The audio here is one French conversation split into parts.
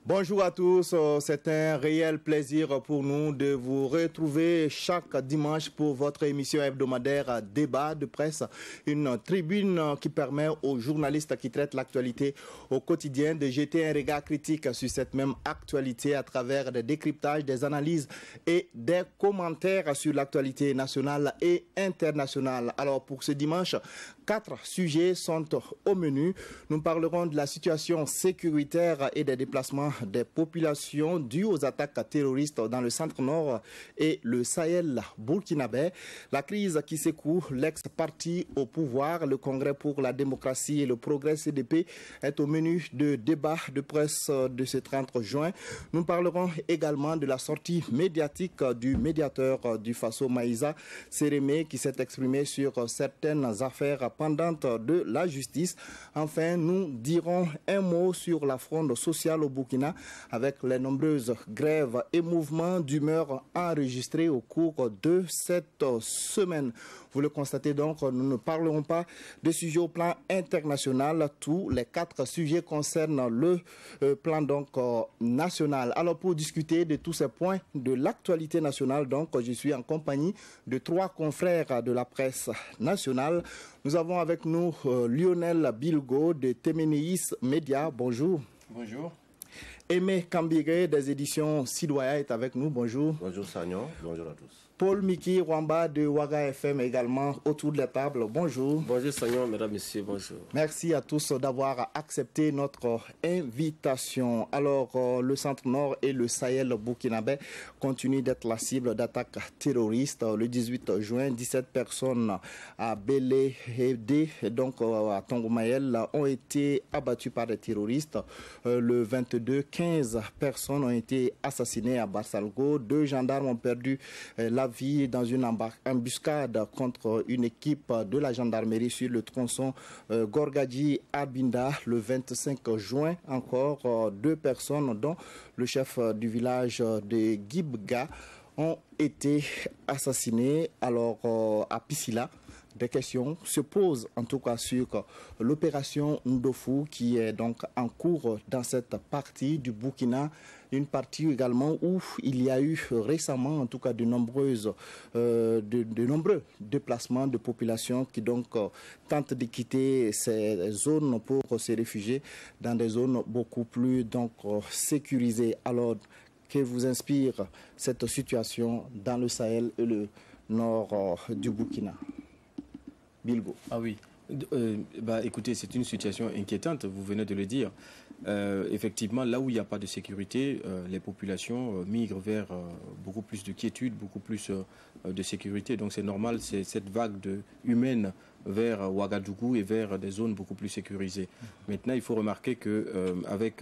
Bonjour à tous, c'est un réel plaisir pour nous de vous retrouver chaque dimanche pour votre émission hebdomadaire Débat de presse, une tribune qui permet aux journalistes qui traitent l'actualité au quotidien de jeter un regard critique sur cette même actualité à travers des décryptages, des analyses et des commentaires sur l'actualité nationale et internationale. Alors pour ce dimanche, 4 sujets sont au menu. Nous parlerons de la situation sécuritaire et des déplacements des populations dues aux attaques terroristes dans le centre-nord et le Sahel burkinabé. La crise qui secoue l'ex-parti au pouvoir, le Congrès pour la démocratie et le progrès CDP, est au menu de débat de presse de ce 30 juin. Nous parlerons également de la sortie médiatique du médiateur du Faso Maïssa Sérémé qui s'est exprimé sur certaines affaires pendantes de la justice. Enfin, nous dirons un mot sur la fronde sociale au Burkina avec les nombreuses grèves et mouvements d'humeur enregistrés au cours de cette semaine. Vous le constatez donc, nous ne parlerons pas de sujets au plan international. Tous les 4 sujets concernent le plan donc national. Alors pour discuter de tous ces points de l'actualité nationale, donc je suis en compagnie de 3 confrères de la presse nationale. Nous avons avec nous Lionel Bilgo de Temeneis Média. Bonjour. Bonjour. Aimé Kambiré des éditions Sidoya est avec nous. Bonjour. Bonjour Sagnon. Bonjour à tous. Paul Miki Wamba de Waga FM également autour de la table. Bonjour. Bonjour Sagnon, mesdames, messieurs, bonjour. Merci à tous d'avoir accepté notre invitation. Alors, le centre-nord et le Sahel burkinabé continuent d'être la cible d'attaques terroristes. Le 18 juin, 17 personnes à Belé Hébdé, donc à Tongomaël, ont été abattues par des terroristes. Le 22, 15 personnes ont été assassinées à Barsalgo. 2 gendarmes ont perdu la vie dans une embuscade contre une équipe de la gendarmerie sur le tronçon Gorgadji-Abinda. Le 25 juin, encore 2 personnes, dont le chef du village de Gibga, ont été assassinées. Alors, à Pisila, des questions se posent en tout cas sur l'opération Ndofu qui est donc en cours dans cette partie du Burkina, une partie également où il y a eu récemment en tout cas de nombreux déplacements de populations qui donc tentent de quitter ces zones pour se réfugier dans des zones beaucoup plus donc sécurisées. Alors, que vous inspire cette situation dans le Sahel et le nord du Burkina? Bilgo. Ah oui, écoutez, c'est une situation inquiétante, vous venez de le dire. Effectivement, là où il n'y a pas de sécurité, les populations migrent vers beaucoup plus de quiétude, beaucoup plus de sécurité. Donc c'est normal, c'est cette vague humaine vers Ouagadougou et vers des zones beaucoup plus sécurisées. Maintenant, il faut remarquer qu'avec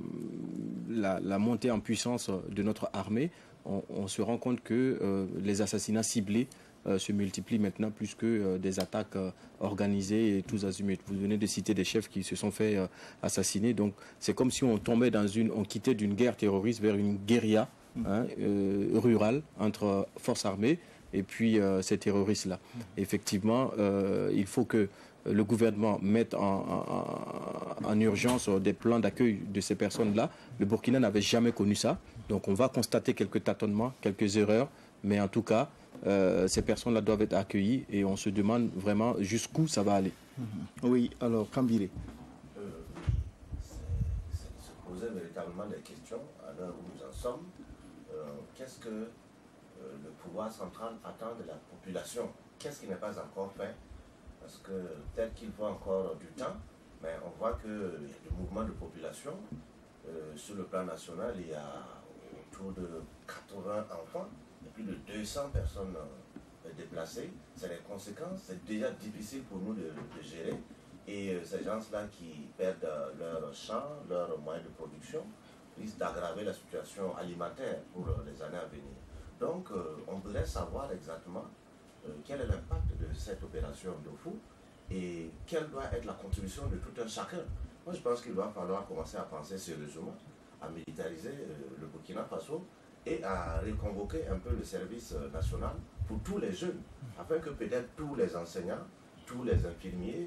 la montée en puissance de notre armée, on se rend compte que les assassinats ciblés se multiplient maintenant plus que des attaques organisées et tous azimuts. Vous venez de citer des chefs qui se sont fait assassiner. Donc c'est comme si on quittait d'une guerre terroriste vers une guérilla rurale entre forces armées et puis ces terroristes-là. Effectivement, il faut que le gouvernement mette en urgence des plans d'accueil de ces personnes-là. Le Burkina n'avait jamais connu ça. Donc on va constater quelques tâtonnements, quelques erreurs, mais en tout cas, ces personnes-là doivent être accueillies et on se demande vraiment jusqu'où ça va aller. Oui, alors Kambiré. Se poser véritablement des questions à l'heure où nous en sommes. Qu'est-ce que le pouvoir central attend de la population? Qu'est-ce qui n'est pas encore fait? Parce que peut-être qu'il faut encore du temps, mais on voit qu'il y a des mouvements de population. Sur le plan national, il y a autour de 80 enfants. Il y a plus de 200 personnes déplacées. C'est les conséquences. C'est déjà difficile pour nous de gérer. Et ces gens-là qui perdent leurs champs, leurs moyens de production, risquent d'aggraver la situation alimentaire pour les années à venir. Donc, on voudrait savoir exactement quel est l'impact de cette opération Ndofu et quelle doit être la contribution de tout un chacun. Moi, je pense qu'il va falloir commencer à penser sérieusement à militariser le Burkina Faso et à reconvoquer un peu le service national pour tous les jeunes, afin que peut-être tous les enseignants, tous les infirmiers,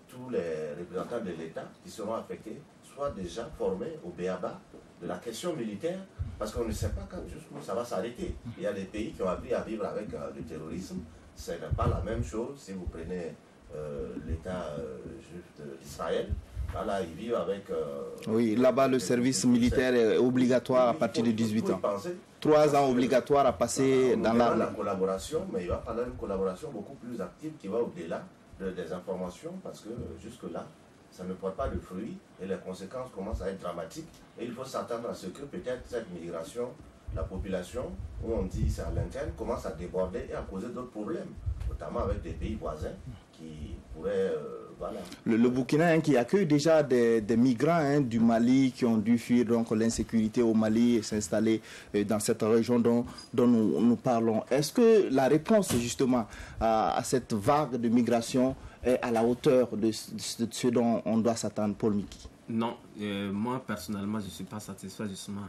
tous les représentants de l'État qui seront affectés soient déjà formés au b.a.-ba de la question militaire, parce qu'on ne sait pas quand jusqu'où ça va s'arrêter. Il y a des pays qui ont appris à vivre avec le terrorisme. Ce n'est pas la même chose si vous prenez l'État juif d'Israël. Voilà, ils vivent avec... oui, là-bas, le service militaire est obligatoire à partir de 18 ans. 3 ans obligatoires à passer dans l'armée. La collaboration, mais il va falloir une collaboration beaucoup plus active qui va au-delà des informations, parce que jusque-là, ça ne porte pas de fruits et les conséquences commencent à être dramatiques. Et il faut s'attendre à ce que peut-être cette migration, la population, où on dit c'est à l'interne, commence à déborder et à causer d'autres problèmes, notamment avec des pays voisins qui pourraient... voilà. Le Burkina qui accueille déjà des migrants du Mali qui ont dû fuir donc l'insécurité au Mali et s'installer dans cette région dont nous parlons. Est-ce que la réponse justement à cette vague de migration est à la hauteur de ce dont on doit s'attendre, Paul Miki? Non, moi personnellement je ne suis pas satisfait justement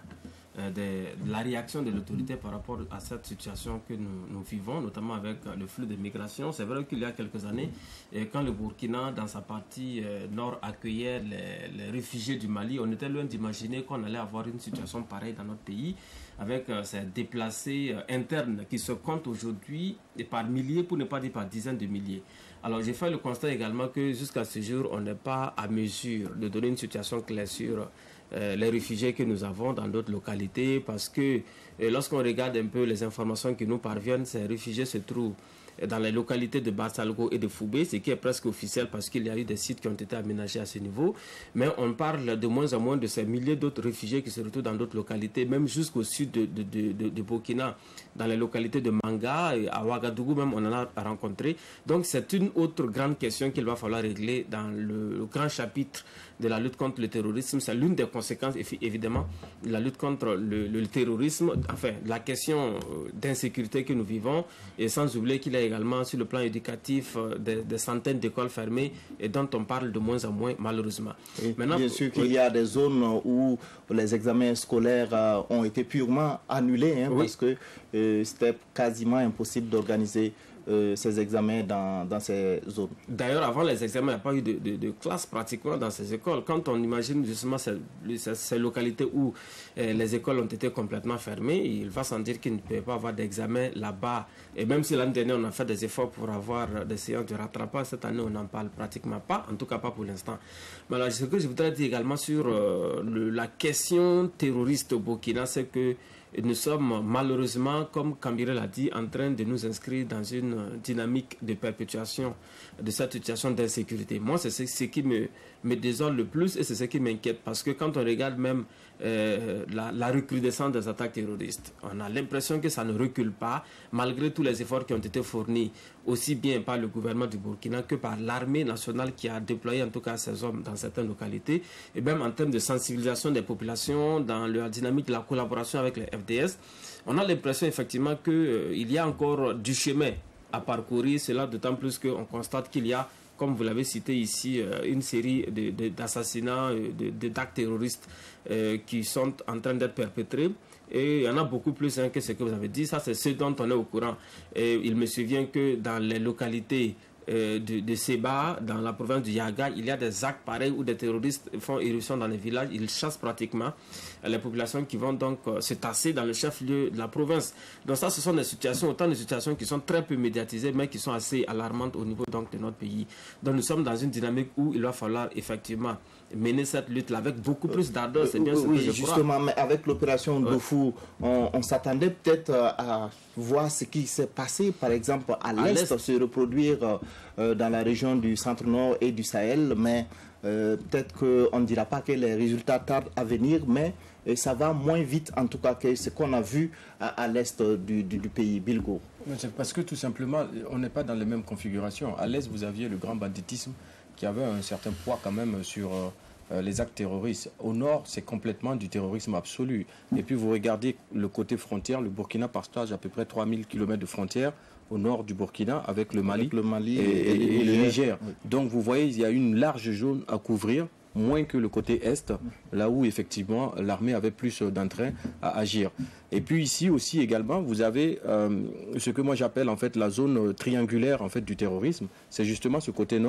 de la réaction de l'autorité par rapport à cette situation que nous vivons, notamment avec le flux de migration. C'est vrai qu'il y a quelques années, quand le Burkina, dans sa partie nord, accueillait les réfugiés du Mali, on était loin d'imaginer qu'on allait avoir une situation pareille dans notre pays, avec ces déplacés internes qui se comptent aujourd'hui par milliers, pour ne pas dire par dizaines de milliers. Alors j'ai fait le constat également que jusqu'à ce jour, on n'est pas à mesure de donner une situation claire sur les réfugiés que nous avons dans d'autres localités, parce que lorsqu'on regarde un peu les informations qui nous parviennent, ces réfugiés se trouvent dans les localités de Barsalgo et de Foubé, ce qui est presque officiel parce qu'il y a eu des sites qui ont été aménagés à ce niveau. Mais on parle de moins en moins de ces milliers d'autres réfugiés qui se retrouvent dans d'autres localités, même jusqu'au sud de Burkina, dans les localités de Manga, et à Ouagadougou même on en a rencontré. Donc c'est une autre grande question qu'il va falloir régler dans le grand chapitre de la lutte contre le terrorisme. C'est l'une des conséquences, évidemment, de la lutte contre le terrorisme, enfin, la question d'insécurité que nous vivons, et sans oublier qu'il y a également, sur le plan éducatif, des centaines d'écoles fermées, et dont on parle de moins en moins, malheureusement. Maintenant, bien sûr qu'il y a des zones où les examens scolaires ont été purement annulés, parce que c'était quasiment impossible d'organiser ces examens dans ces zones. D'ailleurs, avant les examens, il n'y a pas eu de classe pratiquement dans ces écoles. Quand on imagine justement ces localités où les écoles ont été complètement fermées, il va sans dire qu'il ne peut pas avoir d'examen là-bas. Et même si l'année dernière, on a fait des efforts pour avoir des séances de rattrapage, cette année, on n'en parle pratiquement pas, en tout cas pas pour l'instant. Mais alors, ce que je voudrais dire également sur la question terroriste au Burkina, c'est que nous sommes malheureusement, comme Kambiré l'a dit, en train de nous inscrire dans une dynamique de perpétuation de cette situation d'insécurité. Moi, c'est ce qui me désole le plus et c'est ce qui m'inquiète, parce que quand on regarde même la recrudescence des attaques terroristes, on a l'impression que ça ne recule pas, malgré tous les efforts qui ont été fournis, aussi bien par le gouvernement du Burkina que par l'armée nationale qui a déployé en tout cas ses hommes dans certaines localités, et même en termes de sensibilisation des populations, dans la dynamique de la collaboration avec les FDS. On a l'impression effectivement qu'il y a encore du chemin à parcourir, cela d'autant plus qu'on constate qu'il y a, comme vous l'avez cité ici, une série d'assassinats, d'actes terroristes qui sont en train d'être perpétrés. Et il y en a beaucoup plus que ce que vous avez dit. Ça, c'est ce dont on est au courant. Et il me souvient que dans les localités de Seba, dans la province du Yaga, il y a des actes pareils où des terroristes font éruption dans les villages. Ils chassent pratiquement les populations qui vont donc se tasser dans le chef-lieu de la province. Donc ça, ce sont des situations, autant de situations qui sont très peu médiatisées, mais qui sont assez alarmantes au niveau donc de notre pays. Donc nous sommes dans une dynamique où il va falloir effectivement mener cette lutte-là avec beaucoup plus d'ardeur. C'est bien ce que je crois. Justement, mais avec l'opération Dofou, on s'attendait peut-être à voir ce qui s'est passé, par exemple, à l'Est, se reproduire dans la région du centre-nord et du Sahel, mais peut-être qu'on ne dira pas que les résultats tardent à venir, mais ça va moins vite en tout cas que ce qu'on a vu à l'Est du pays, Bilgo. C'est parce que tout simplement, on n'est pas dans les mêmes configurations. À l'Est, vous aviez le grand banditisme qui avait un certain poids quand même sur les actes terroristes. Au nord, c'est complètement du terrorisme absolu. Et puis vous regardez le côté frontière, le Burkina partage à peu près 3000 km de frontière au nord du Burkina avec le Mali, et le Niger. Oui. Donc vous voyez, il y a une large zone à couvrir, moins que le côté est, là où effectivement l'armée avait plus d'entrain à agir. Et puis ici aussi également, vous avez ce que moi j'appelle en fait la zone triangulaire en fait du terrorisme. C'est justement ce côté nord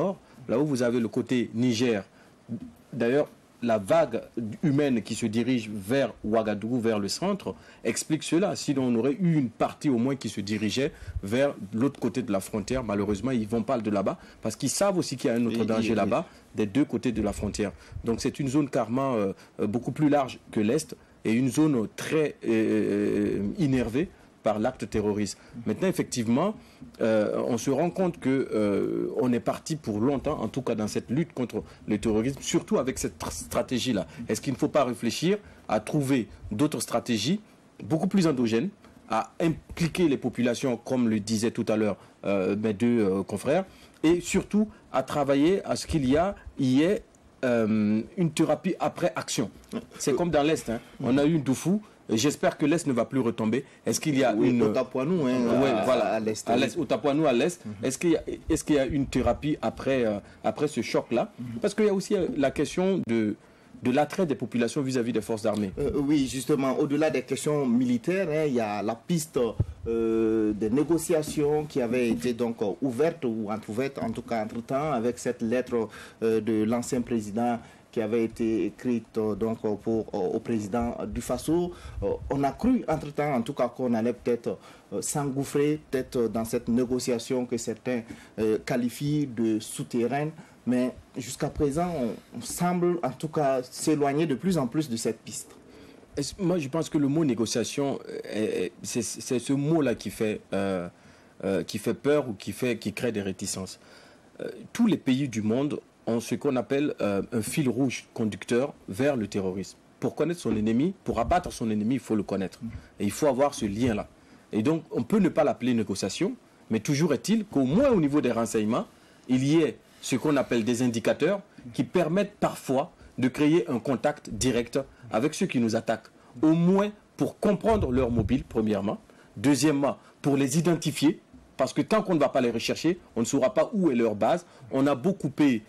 là où vous avez le côté Niger. D'ailleurs, la vague humaine qui se dirige vers Ouagadougou, vers le centre, explique cela. Sinon, on aurait eu une partie au moins qui se dirigeait vers l'autre côté de la frontière. Malheureusement, ils ne vont pas de là-bas parce qu'ils savent aussi qu'il y a un autre danger là-bas, des deux côtés de la frontière. Donc c'est une zone carrément beaucoup plus large que l'Est et une zone très innervée par l'acte terroriste. Maintenant, effectivement, on se rend compte qu'on est parti pour longtemps, en tout cas dans cette lutte contre le terrorisme, surtout avec cette stratégie-là. Est-ce qu'il ne faut pas réfléchir à trouver d'autres stratégies beaucoup plus endogènes, à impliquer les populations, comme le disaient tout à l'heure mes deux confrères, et surtout à travailler à ce qu'il y ait une thérapie après action. C'est comme dans l'Est, hein. On a eu une Doufou. J'espère que l'Est ne va plus retomber. Est-ce qu'il y a une... Au Tapouanou, à l'Est. Au Tapouanou, à l'Est. Est-ce qu'il y a une thérapie après ce choc-là? Parce qu'il y a aussi la question de l'attrait des populations vis-à-vis des forces armées. Oui, justement, au-delà des questions militaires, hein, il y a la piste des négociations qui avaient été donc ouvertes ou entrouvertes, en tout cas entre-temps, avec cette lettre de l'ancien président qui avait été écrite donc au président du Faso. On a cru entre-temps, en tout cas, qu'on allait peut-être s'engouffrer peut-être dans cette négociation que certains qualifient de souterraine. Mais jusqu'à présent, on semble en tout cas s'éloigner de plus en plus de cette piste. Moi, je pense que le mot négociation, c'est ce mot-là qui fait peur ou qui crée des réticences. Tous les pays du monde ont ce qu'on appelle un fil rouge conducteur vers le terrorisme. Pour connaître son ennemi, pour abattre son ennemi, il faut le connaître. Et il faut avoir ce lien-là. Et donc, on peut ne pas l'appeler négociation, mais toujours est-il qu'au moins au niveau des renseignements, il y ait ce qu'on appelle des indicateurs qui permettent parfois de créer un contact direct avec ceux qui nous attaquent. Au moins pour comprendre leur mobile, premièrement. Deuxièmement, pour les identifier, parce que tant qu'on ne va pas les rechercher, on ne saura pas où est leur base. On a beau couper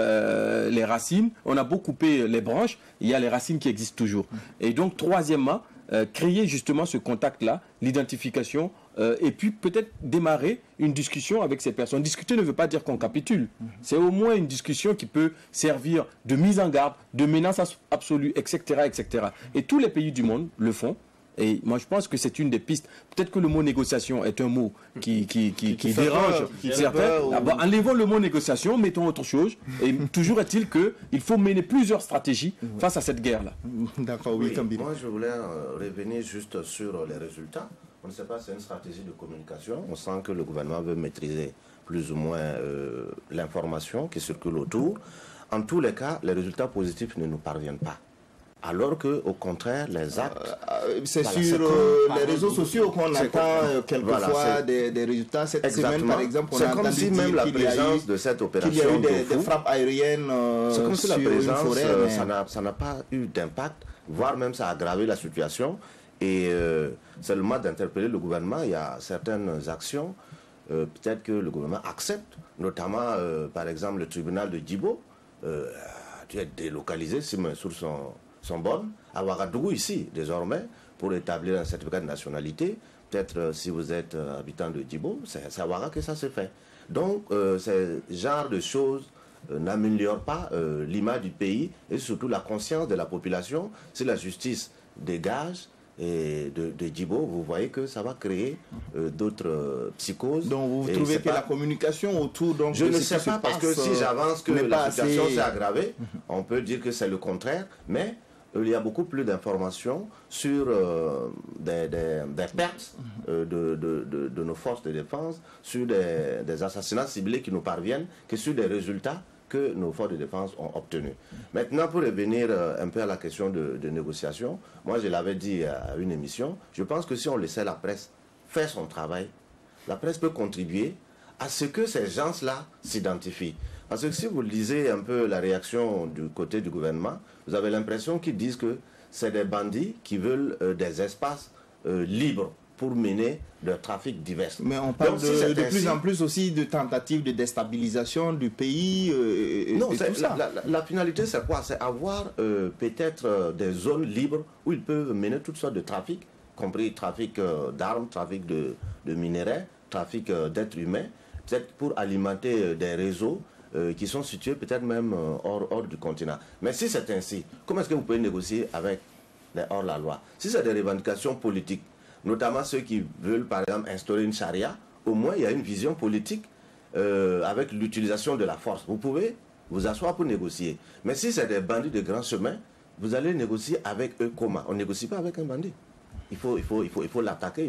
les racines, on a beau couper les branches, il y a les racines qui existent toujours. Et donc, troisièmement, créer justement ce contact-là, l'identification, et puis peut-être démarrer une discussion avec ces personnes. Discuter ne veut pas dire qu'on capitule. C'est au moins une discussion qui peut servir de mise en garde, de menace absolue, etc., etc. Et tous les pays du monde le font. Et moi, je pense que c'est une des pistes. Peut-être que le mot négociation est un mot qui dérange certains. Enlevons le mot négociation, mettons autre chose. Et toujours est-il qu'il faut mener plusieurs stratégies face à cette guerre-là. D'accord, oui, moi, je voulais revenir juste sur les résultats. On ne sait pas, c'est une stratégie de communication. On sent que le gouvernement veut maîtriser plus ou moins l'information qui circule autour. En tous les cas, les résultats positifs ne nous parviennent pas. Alors qu'au contraire, les actes... c'est sur les réseaux sociaux qu'on attend quelquefois des résultats. Cette semaine, par exemple, on a entendu si même la présence de cette opération qu'il y a eu des frappes aériennes c'est comme si la présence, une forêt. Ça n'a pas eu d'impact, voire même ça a aggravé la situation. Et c'est le moment d'interpeller le gouvernement. Il y a certaines actions, peut-être que le gouvernement accepte, notamment, par exemple, le tribunal de Djibo a dû être délocalisé, si mes sources sont bonnes, à Ouagadougou ici, désormais, pour établir un certificat de nationalité. Peut-être si vous êtes habitant de Djibo, c'est à Ouagadougou que ça se fait. Donc, ce genre de choses n'améliore pas l'image du pays et surtout la conscience de la population. Si la justice dégage et de Djibo, vous voyez que ça va créer d'autres psychoses. Donc vous trouvez que la communication autour je ne sais pas, parce que si j'avance que la situation s'est aggravée, on peut dire que c'est le contraire, mais il y a beaucoup plus d'informations sur des pertes de nos forces de défense, sur des assassinats ciblés qui nous parviennent, que sur des résultats que nos forces de défense ont obtenus. Maintenant, pour revenir un peu à la question de négociation, moi je l'avais dit à une émission, je pense que si on laissait la presse faire son travail, la presse peut contribuer à ce que ces gens-là s'identifient. Parce que si vous lisez un peu la réaction du côté du gouvernement, vous avez l'impression qu'ils disent que c'est des bandits qui veulent des espaces libres pour mener leur trafic divers. Mais on parle de plus en plus aussi de tentatives de déstabilisation du pays. Non, tout ça. La finalité, c'est quoi? C'est avoir peut-être des zones libres où ils peuvent mener toutes sortes de trafics, compris trafic d'armes, trafic de minerais, trafic d'êtres humains, peut-être pour alimenter des réseaux qui sont situés peut-être même hors du continent. Mais si c'est ainsi, comment est-ce que vous pouvez négocier avec les hors-la-loi? Si c'est des revendications politiques, notamment ceux qui veulent par exemple instaurer une charia, au moins il y a une vision politique avec l'utilisation de la force. Vous pouvez vous asseoir pour négocier. Mais si c'est des bandits de grand chemin, vous allez négocier avec eux comment? On ne négocie pas avec un bandit. Il faut l'attaquer.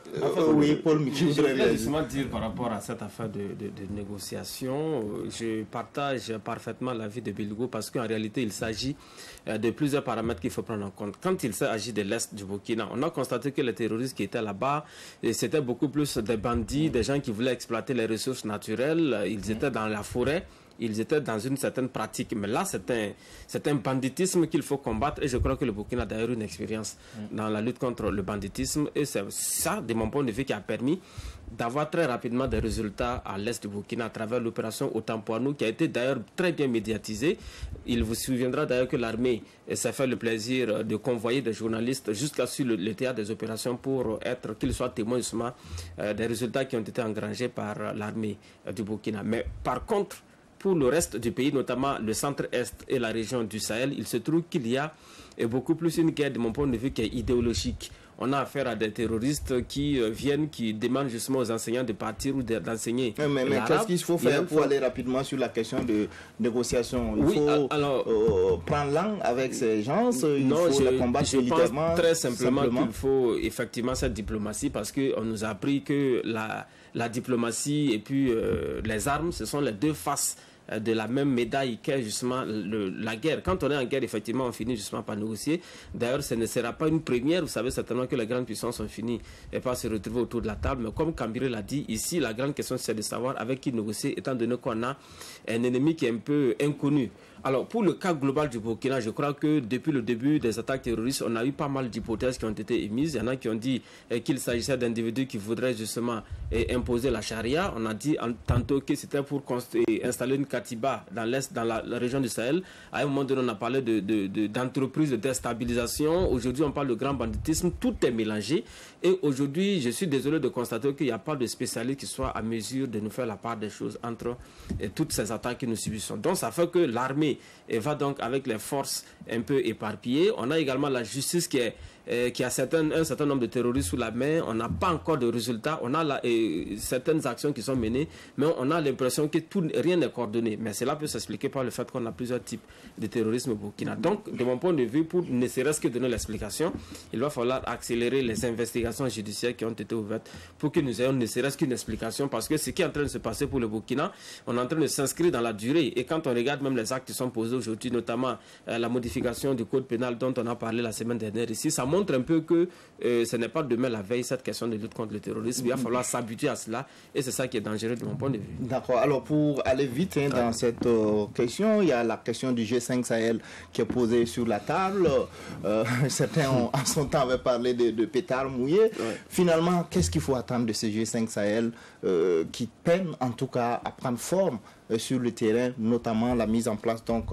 Oui, Paul, je voudrais justement dire par rapport à cette affaire de négociation, je partage parfaitement l'avis de Bilgo parce qu'en réalité, il s'agit de plusieurs paramètres qu'il faut prendre en compte. Quand il s'agit de l'Est du Burkina, on a constaté que les terroristes qui étaient là-bas, c'était beaucoup plus des bandits, des gens qui voulaient exploiter les ressources naturelles, ils étaient dans la forêt. Ils étaient dans une certaine pratique. Mais là, c'est un banditisme qu'il faut combattre. Et je crois que le Burkina a d'ailleurs une expérience dans la lutte contre le banditisme. Et c'est ça, de mon point de vue, qui a permis d'avoir très rapidement des résultats à l'est du Burkina à travers l'opération Otampoano, qui a été d'ailleurs très bien médiatisée. Il vous souviendra d'ailleurs que l'armée s'est fait le plaisir de convoyer des journalistes jusqu'à sur le théâtre des opérations pour qu'ils soient témoins justement des résultats qui ont été engrangés par l'armée du Burkina. Mais par contre, pour le reste du pays, notamment le centre-est et la région du Sahel, il se trouve qu'il y a beaucoup plus une guerre, de mon point de vue, qui est idéologique. On a affaire à des terroristes qui viennent, qui demandent justement aux enseignants de partir ou d'enseigner. Mais qu'est-ce qu'il faut faire pour aller rapidement sur la question de négociation? Il faut prendre langue avec ces gens, il faut les combattre militairement. Je pense très simplement qu'il faut effectivement cette diplomatie parce qu'on nous a appris que la diplomatie et puis les armes, ce sont les deux faces de la même médaille qu'est justement la guerre. Quand on est en guerre, effectivement, on finit justement par négocier. D'ailleurs, ce ne sera pas une première. Vous savez certainement que les grandes puissances ont fini par se retrouver autour de la table. Mais comme Kambiré l'a dit, ici, la grande question, c'est de savoir avec qui négocier, étant donné qu'on a un ennemi qui est un peu inconnu. Alors, pour le cas global du Burkina, je crois que depuis le début des attaques terroristes, on a eu pas mal d'hypothèses qui ont été émises. Il y en a qui ont dit qu'il s'agissait d'individus qui voudraient justement imposer la charia. On a dit tantôt que c'était pour installer une katiba dans l'Est, dans la région du Sahel. À un moment donné, on a parlé d'entreprises de déstabilisation. Aujourd'hui, on parle de grand banditisme. Tout est mélangé. Et aujourd'hui, je suis désolé de constater qu'il n'y a pas de spécialiste qui soit à mesure de nous faire la part des choses entre toutes ces attaques que nous subissons. Donc, ça fait que l'armée va donc avec les forces un peu éparpillées. On a également la justice qui a un certain nombre de terroristes sous la main. On n'a pas encore de résultats. On a certaines actions qui sont menées, mais on a l'impression que rien n'est coordonné. Mais cela peut s'expliquer par le fait qu'on a plusieurs types de terrorisme au Burkina. Donc, de mon point de vue, pour ne serait-ce que donner l'explication, il va falloir accélérer les investigations judiciaires qui ont été ouvertes pour que nous ayons ne serait-ce qu'une explication. Parce que ce qui est en train de se passer pour le Burkina, on est en train de s'inscrire dans la durée. Et quand on regarde même les actes qui sont posés aujourd'hui, notamment la modification du code pénal dont on a parlé la semaine dernière ici, ça montre un peu que ce n'est pas demain la veille cette question de lutte contre le terrorisme. Il va falloir s'habituer à cela et c'est ça qui est dangereux de mon point de vue. D'accord. Alors pour aller vite dans cette question, il y a la question du G5 Sahel qui est posée sur la table. Certains en son temps avaient parlé de pétard mouillé. Ouais. Finalement, qu'est-ce qu'il faut attendre de ce G5 Sahel qui peine en tout cas à prendre forme sur le terrain, notamment la mise en place donc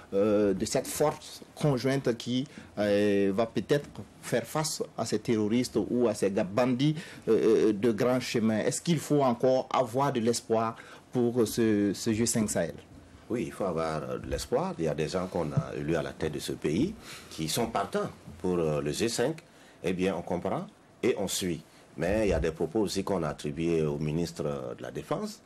de cette force conjointe qui va peut-être faire face à ces terroristes ou à ces bandits de grands chemins. Est-ce qu'il faut encore avoir de l'espoir pour ce G5 Sahel? Oui, il faut avoir de l'espoir. Il y a des gens qu'on a élus à la tête de ce pays qui sont partants pour le G5. Eh bien, on comprend et on suit. Mais il y a des propos aussi qu'on a attribués au ministre de la Défense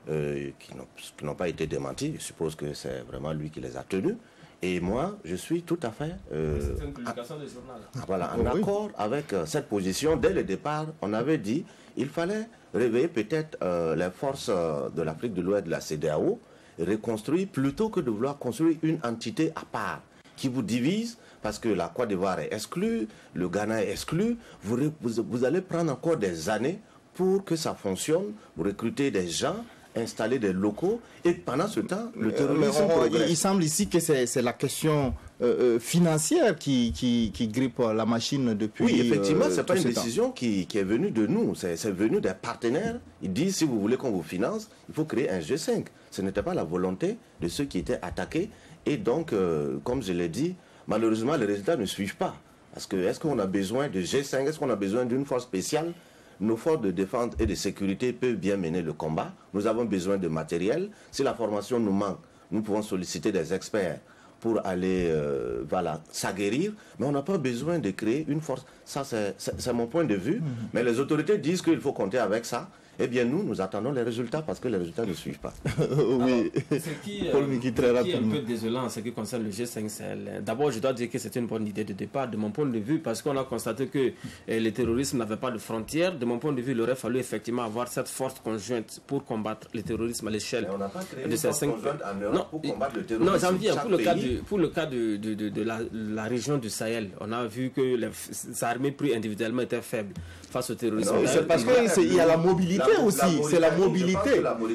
qui n'ont pas été démentis. Je suppose que c'est vraiment lui qui les a tenus. Et moi, je suis tout à fait c'est une publication de journal. Voilà, en accord avec cette position. Dès le départ, on avait dit qu'il fallait réveiller peut-être les forces de l'Afrique de l'Ouest, de la CEDEAO, reconstruire plutôt que de vouloir construire une entité à part qui vous divise, parce que la Côte d'Ivoire est exclue, le Ghana est exclu. Vous allez prendre encore des années pour que ça fonctionne, vous recrutez des gens, installer des locaux, et pendant ce temps, le terrorisme progresse. Il semble ici que c'est la question financière qui grippe la machine depuis. Oui, effectivement, ce n'est pas une décision qui est venue de nous, c'est venu des partenaires. Ils disent, si vous voulez qu'on vous finance, il faut créer un G5. Ce n'était pas la volonté de ceux qui étaient attaqués, et donc, comme je l'ai dit, malheureusement, les résultats ne suivent pas. Parce que, est-ce qu'on a besoin de G5, est-ce qu'on a besoin d'une force spéciale nos forces de défense et de sécurité peuvent bien mener le combat. Nous avons besoin de matériel. Si la formation nous manque, nous pouvons solliciter des experts pour aller s'aguerrir, mais on n'a pas besoin de créer une force. Ça, c'est mon point de vue. Mais les autorités disent qu'il faut compter avec ça. Eh bien, nous attendons les résultats parce que les résultats ne suivent pas. Oui, Paul Miki, très rapidement. Ce qui est un peu désolant en ce qui concerne le G5 Sahel. D'abord, je dois dire que c'est une bonne idée de départ, de mon point de vue, parce qu'on a constaté que le terrorisme n'avait pas de frontières. De mon point de vue, il aurait fallu effectivement avoir cette force conjointe pour combattre le terrorisme à l'échelle de ces 5 pays. Pour combattre le terrorisme. Non, j'en viens. Pour le cas de la région du Sahel, on a vu que les armées prises individuellement étaient faibles face au terrorisme. C'est parce qu'il y a la mobilité aussi. C'est la mobilité.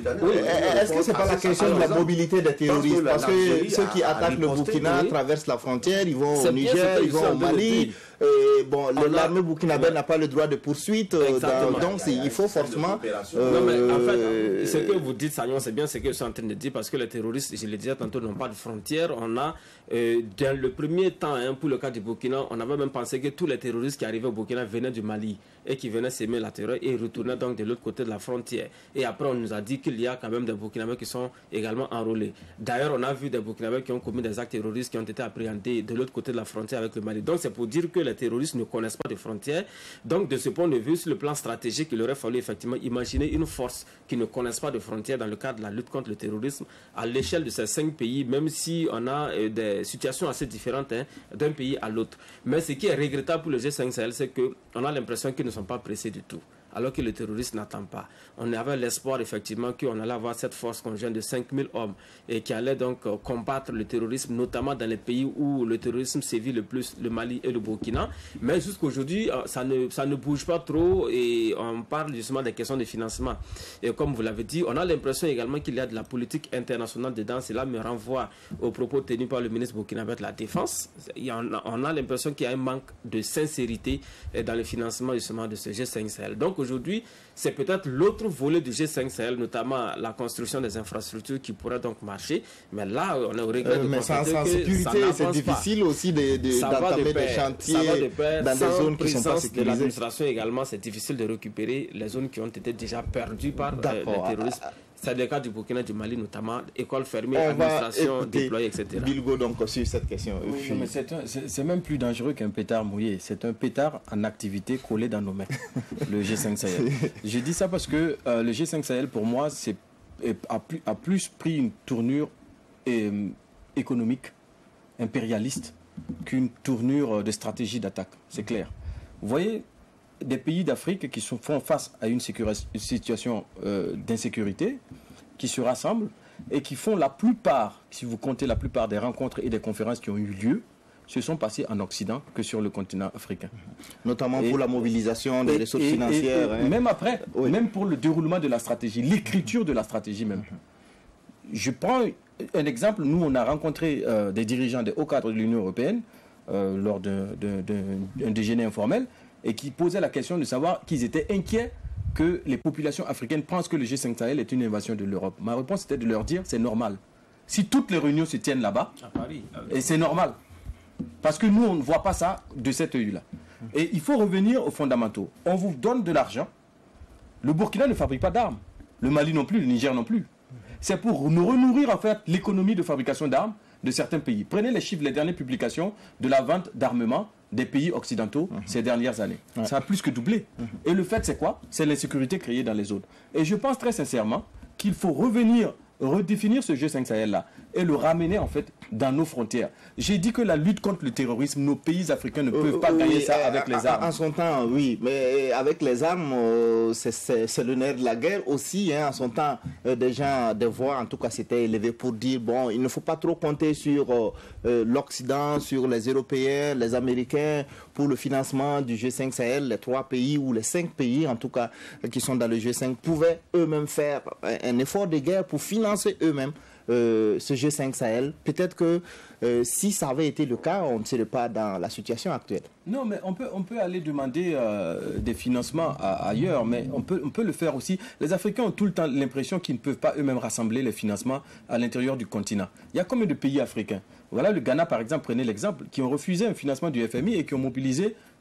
Est-ce que ce n'est pas la question de la mobilité des terroristes? Parce que ceux qui attaquent le Burkina traversent la frontière, ils vont au Niger, ils vont au Mali. Bon, l'armée burkinabé n'a pas le droit de poursuite, donc il faut forcément... Non, mais en fait, ce que vous dites, Sagnon, c'est bien ce que je suis en train de dire, parce que les terroristes, je le disais tantôt, n'ont pas de frontières. On a, dans le premier temps, pour le cas du Burkina, on avait même pensé que tous les terroristes qui arrivaient au Burkina venaient du Mali et qui venaient s'aimer la terreur et retournaient donc de l'autre côté de la frontière. Et après, on nous a dit qu'il y a quand même des Burkinabés qui sont également enrôlés. D'ailleurs, on a vu des Burkinabés qui ont commis des actes terroristes qui ont été appréhendés de l'autre côté de la frontière avec le Mali. Donc, c'est pour dire que les terroristes ne connaissent pas de frontières. Donc, de ce point de vue, sur le plan stratégique, il aurait fallu effectivement imaginer une force qui ne connaisse pas de frontières dans le cadre de la lutte contre le terrorisme à l'échelle de ces 5 pays, même si on a des situations assez différentes d'un pays à l'autre. Mais ce qui est regrettable pour le G5 Sahel, c'est qu'on a l'impression qu'ils ne sont pas pressés du tout, alors que le terroriste n'attend pas. On avait l'espoir effectivement qu'on allait avoir cette force conjointe de 5000 hommes et qui allait donc combattre le terrorisme, notamment dans les pays où le terrorisme sévit le plus, le Mali et le Burkina. Mais jusqu'aujourd'hui, ça ne bouge pas trop et on parle justement des questions de financement. Et comme vous l'avez dit, on a l'impression également qu'il y a de la politique internationale dedans. Cela me renvoie aux propos tenus par le ministre burkinabé de la Défense. On a l'impression qu'il y a un manque de sincérité dans le financement justement de ce G5 Sahel. Donc aujourd'hui, c'est peut-être l'autre volet du G5 Sahel, notamment la construction des infrastructures qui pourrait donc marcher. Mais là, on est au regret de constater que sécurité, c'est difficile aussi d'entamer des chantiers dans des zones qui ne sont pas sécurisées. De l'administration également, c'est difficile de récupérer les zones qui ont été déjà perdues par les terroristes. C'est le cas du Burkina, du Mali notamment, écoles fermées, administration déployée, etc. Bilgo, donc, sur cette question. Oui, mais c'est même plus dangereux qu'un pétard mouillé. C'est un pétard en activité collé dans nos mains, le G5 Sahel. Je dis ça parce que le G5 Sahel, pour moi, a plus pris une tournure économique, impérialiste, qu'une tournure de stratégie d'attaque. C'est clair. Vous voyez, des pays d'Afrique qui font face à une situation d'insécurité, qui se rassemblent et qui font la plupart, si vous comptez la plupart des rencontres et des conférences qui ont eu lieu, se sont passées en Occident que sur le continent africain. Notamment pour la mobilisation des ressources financières. Même après, même pour le déroulement de la stratégie, l'écriture de la stratégie même. Je prends un exemple, nous on a rencontré des dirigeants des hauts cadres de l'Union européenne lors d'un déjeuner informel, et qui posaient la question de savoir qu'ils étaient inquiets que les populations africaines pensent que le G5 Sahel est une invasion de l'Europe. Ma réponse était de leur dire c'est normal. Si toutes les réunions se tiennent là-bas, et c'est normal. Parce que nous, on ne voit pas ça de cet œil-là. Et il faut revenir aux fondamentaux. On vous donne de l'argent. Le Burkina ne fabrique pas d'armes. Le Mali non plus, le Niger non plus. C'est pour nous renourrir en fait l'économie de fabrication d'armes de certains pays. Prenez les chiffres, les dernières publications de la vente d'armement des pays occidentaux ces dernières années. Ça a plus que doublé. Et le fait, c'est quoi? C'est l'insécurité créée dans les zones. Et je pense très sincèrement qu'il faut redéfinir ce G5 Sahel-là et le ramener en fait dans nos frontières. J'ai dit que la lutte contre le terrorisme, nos pays africains ne peuvent pas gagner ça avec les armes. En son temps, oui, mais avec les armes, c'est le nerf de la guerre aussi. En son temps, des voix, en tout cas, s'étaient élevées pour dire, bon, il ne faut pas trop compter sur l'Occident, sur les Européens, les Américains, pour le financement du G5 Sahel. Les 3 pays ou les 5 pays, en tout cas, qui sont dans le G5, pouvaient eux-mêmes faire un effort de guerre pour financer eux-mêmes ce G5 Sahel. Peut-être que si ça avait été le cas, on ne serait pas dans la situation actuelle. Non, mais on peut aller demander des financements ailleurs, mais on peut le faire aussi. Les Africains ont tout le temps l'impression qu'ils ne peuvent pas eux-mêmes rassembler les financements à l'intérieur du continent. Il y a combien de pays africains? Voilà, le Ghana, par exemple, prenez l'exemple, qui ont refusé un financement du FMI et qui ont mobilisé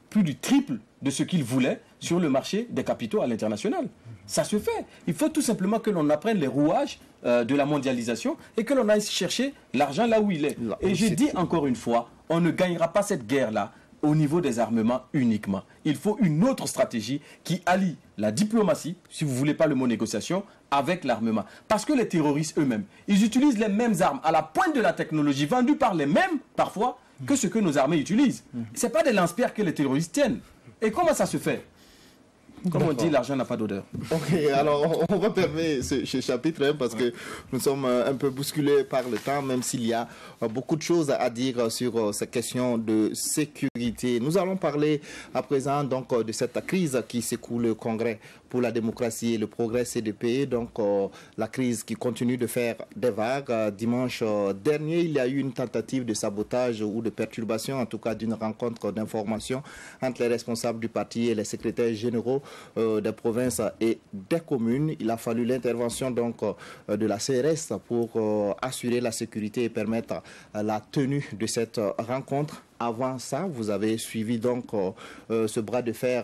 plus du triple de ce qu'ils voulaient sur le marché des capitaux à l'international. Ça se fait. Il faut tout simplement que l'on apprenne les rouages de la mondialisation et que l'on aille chercher l'argent là où il est. Et je dis encore une fois, on ne gagnera pas cette guerre-là au niveau des armements uniquement. Il faut une autre stratégie qui allie la diplomatie, si vous ne voulez pas le mot négociation, avec l'armement. Parce que les terroristes eux-mêmes, ils utilisent les mêmes armes à la pointe de la technologie, vendues par les mêmes, parfois, que ce que nos armées utilisent. Ce n'est pas des lance-pierres que les terroristes tiennent. Et comment ça se fait? Comme on dit, l'argent n'a pas d'odeur. Ok, alors on va fermer ce chapitre parce que nous sommes un peu bousculés par le temps, même s'il y a beaucoup de choses à dire sur ces questions de sécurité. Nous allons parler à présent donc de cette crise qui secoue le Congrès pour la démocratie et le progrès CDP, donc la crise qui continue de faire des vagues. Dimanche dernier, il y a eu une tentative de sabotage ou de perturbation, en tout cas d'une rencontre d'information entre les responsables du parti et les secrétaires généraux des provinces et des communes. Il a fallu l'intervention donc de la CRS pour assurer la sécurité et permettre la tenue de cette rencontre. Avant ça, vous avez suivi donc ce bras de fer,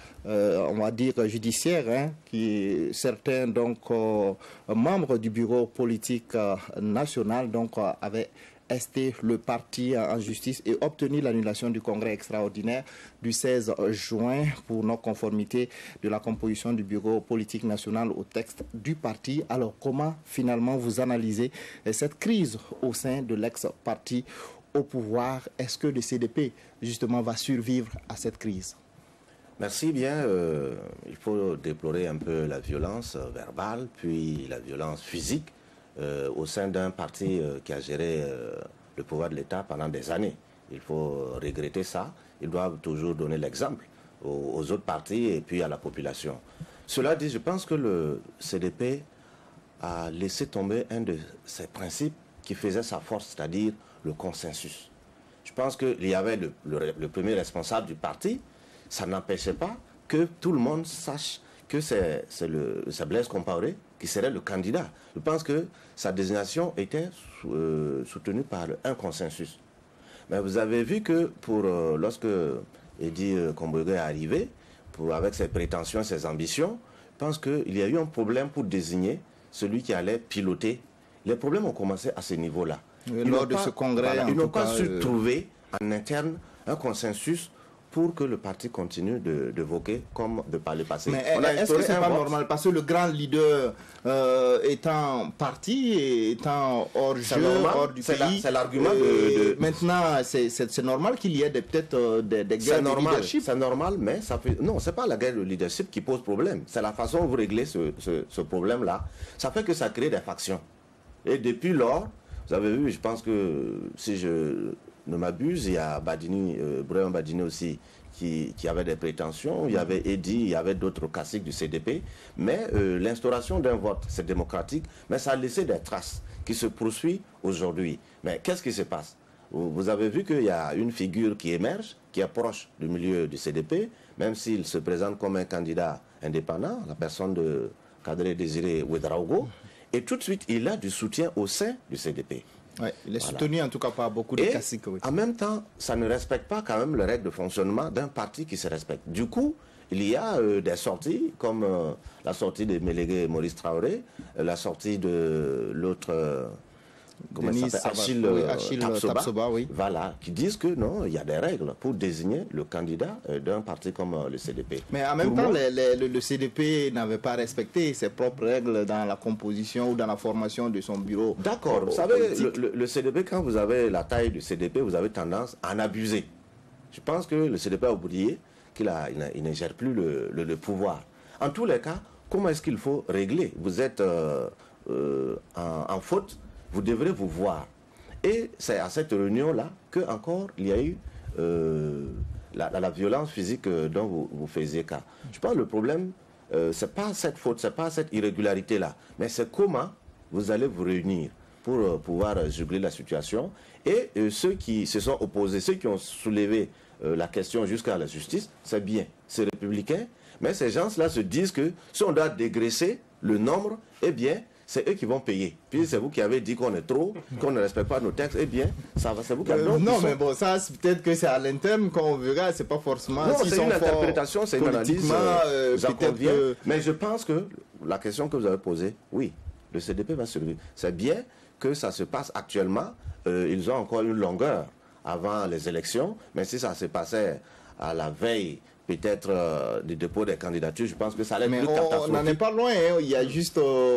on va dire judiciaire, qui certains donc membres du bureau politique national donc avaient esté le parti en justice et obtenu l'annulation du congrès extraordinaire du 16 juin pour non-conformité de la composition du bureau politique national au texte du parti. Alors comment finalement vous analysez cette crise au sein de l'ex-parti au pouvoir? Est-ce que le CDP justement va survivre à cette crise? Merci bien. Il faut déplorer un peu la violence verbale, puis la violence physique au sein d'un parti qui a géré le pouvoir de l'État pendant des années. Il faut regretter ça. Ils doivent toujours donner l'exemple aux autres partis et puis à la population. Cela dit, je pense que le CDP a laissé tomber un de ses principes qui faisait sa force, c'est-à-dire le consensus. Je pense qu'il y avait le premier responsable du parti. Ça n'empêchait pas que tout le monde sache que c'est Blaise Compaoré qui serait le candidat. Je pense que sa désignation était soutenue par un consensus. Mais vous avez vu que lorsque Eddy Kombouegui est arrivé, avec ses prétentions, ses ambitions, je pense qu'il y a eu un problème pour désigner celui qui allait piloter. Les problèmes ont commencé à ce niveau-là. Lors de ce congrès, ils n'ont pas su trouver en interne un consensus pour que le parti continue de voquer comme par le passé. Mais est-ce que c'est pas normal? Parce que le grand leader étant parti, étant hors jeu, hors du pays... C'est l'argument Maintenant, c'est normal qu'il y ait peut-être des guerres de leadership. C'est normal, mais ça fait... Non, c'est pas la guerre de leadership qui pose problème. C'est la façon dont vous réglez ce problème-là. Ça fait que ça crée des factions. Et depuis lors, vous avez vu, je pense que si je ne m'abuse, il y a Badini, Brahim Badini aussi, qui avait des prétentions. Il y avait Eddy, il y avait d'autres classiques du CDP. Mais l'instauration d'un vote, c'est démocratique, mais ça a laissé des traces qui se poursuivent aujourd'hui. Mais qu'est-ce qui se passe? Vous avez vu qu'il y a une figure qui émerge, qui est proche du milieu du CDP, même s'il se présente comme un candidat indépendant, la personne de Kadri Désiré Ouedraogo. Et tout de suite, il a du soutien au sein du CDP. Ouais, il est soutenu en tout cas par beaucoup de classiques. Oui. En même temps, ça ne respecte pas quand même les règles de fonctionnement d'un parti qui se respecte. Du coup, il y a des sorties, comme la sortie de Mélégué Maurice Traoré, la sortie de l'autre... Achille Tapsoba, oui. Voilà, qui disent que non, il y a des règles pour désigner le candidat d'un parti comme le CDP. Mais en même temps, le CDP n'avait pas respecté ses propres règles dans la composition ou dans la formation de son bureau. D'accord, vous savez, le CDP, quand vous avez la taille du CDP, vous avez tendance à en abuser. Je pense que le CDP a oublié qu'il ne gère plus le pouvoir. En tous les cas, comment est-ce qu'il faut régler? Vous êtes en faute, vous devrez vous voir. Et c'est à cette réunion-là qu'encore il y a eu la violence physique dont vous faisiez cas. Je pense que le problème, ce n'est pas cette faute, ce n'est pas cette irrégularité-là, mais c'est comment vous allez vous réunir pour pouvoir juguler la situation. Et ceux qui se sont opposés, ceux qui ont soulevé la question jusqu'à la justice, c'est bien, c'est républicain, mais ces gens-là se disent que si on doit dégraisser le nombre, eh bien, c'est eux qui vont payer. Puis c'est vous qui avez dit qu'on est trop, qu'on ne respecte pas nos textes, eh bien, ça va, c'est vous qui avez non, mais bon, ça, peut-être que c'est à l'interne qu'on verra, c'est pas forcément... Non, c'est une interprétation, c'est une analyse, mais je pense que la question que vous avez posée, oui, le CDP va survivre. C'est bien que ça se passe actuellement, ils ont encore une longueur avant les élections, mais si ça se passait à la veille peut-être du dépôt des candidatures, je pense que ça allait être plus catastrophique. On n'en est pas loin, hein. Il y a juste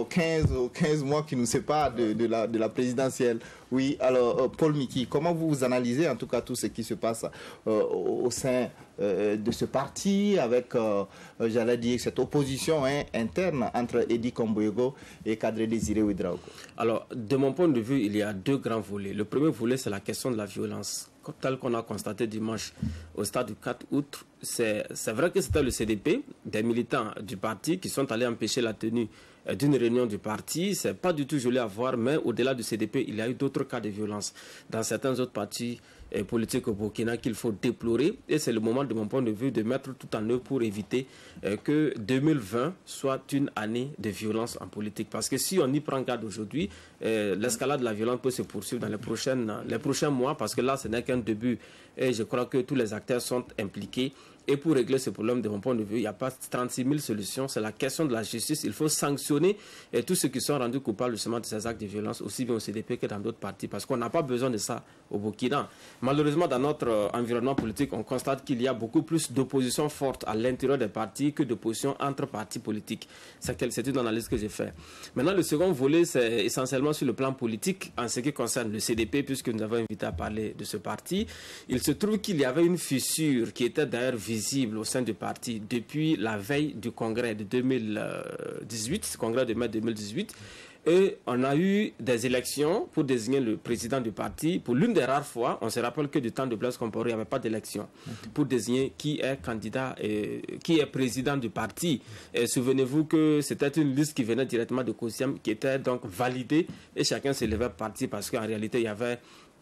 15 mois qui nous séparent de la présidentielle. Oui, alors Paul Miki, comment vous analysez en tout cas tout ce qui se passe au sein de ce parti avec, j'allais dire, cette opposition interne entre Edi Komboyego et Kadri Désiré Ouédraogo? Alors, de mon point de vue, il y a deux grands volets. Le premier volet, c'est la question de la violence. Tel qu'on a constaté dimanche au stade du 4 août, c'est vrai que c'était le CDP, des militants du parti qui sont allés empêcher la tenue d'une réunion du parti. C'est pas du tout joli à voir, mais au-delà du CDP, il y a eu d'autres cas de violence dans certains autres partis politiques au Burkina qu'il faut déplorer. Et c'est le moment, de mon point de vue, de mettre tout en œuvre pour éviter que 2020 soit une année de violence en politique. Parce que si on y prend garde aujourd'hui, l'escalade de la violence peut se poursuivre dans les prochains mois, parce que là, ce n'est qu'un début. Et je crois que tous les acteurs sont impliqués. Et pour régler ce problème, de mon point de vue, il n'y a pas 36 000 solutions. C'est la question de la justice. Il faut sanctionner tous ceux qui sont rendus coupables justement de ces actes de violence, aussi bien au CDP que dans d'autres partis, parce qu'on n'a pas besoin de ça au Burkina. Malheureusement, dans notre environnement politique, on constate qu'il y a beaucoup plus d'opposition forte à l'intérieur des partis que d'opposition entre partis politiques. C'est une analyse que j'ai faite. Maintenant, le second volet, c'est essentiellement sur le plan politique, en ce qui concerne le CDP, puisque nous avons invité à parler de ce parti. Il se trouve qu'il y avait une fissure qui était d'ailleurs visible au sein du parti depuis la veille du congrès de 2018, congrès de mai 2018. Et on a eu des élections pour désigner le président du parti. Pour l'une des rares fois, on se rappelle que du temps de Blaise Compaoré, il n'y avait pas d'élection pour désigner qui est candidat et qui est président du parti. Souvenez-vous que c'était une liste qui venait directement de Kosiam, qui était donc validée, et chacun se levait parti parce qu'en réalité, il y avait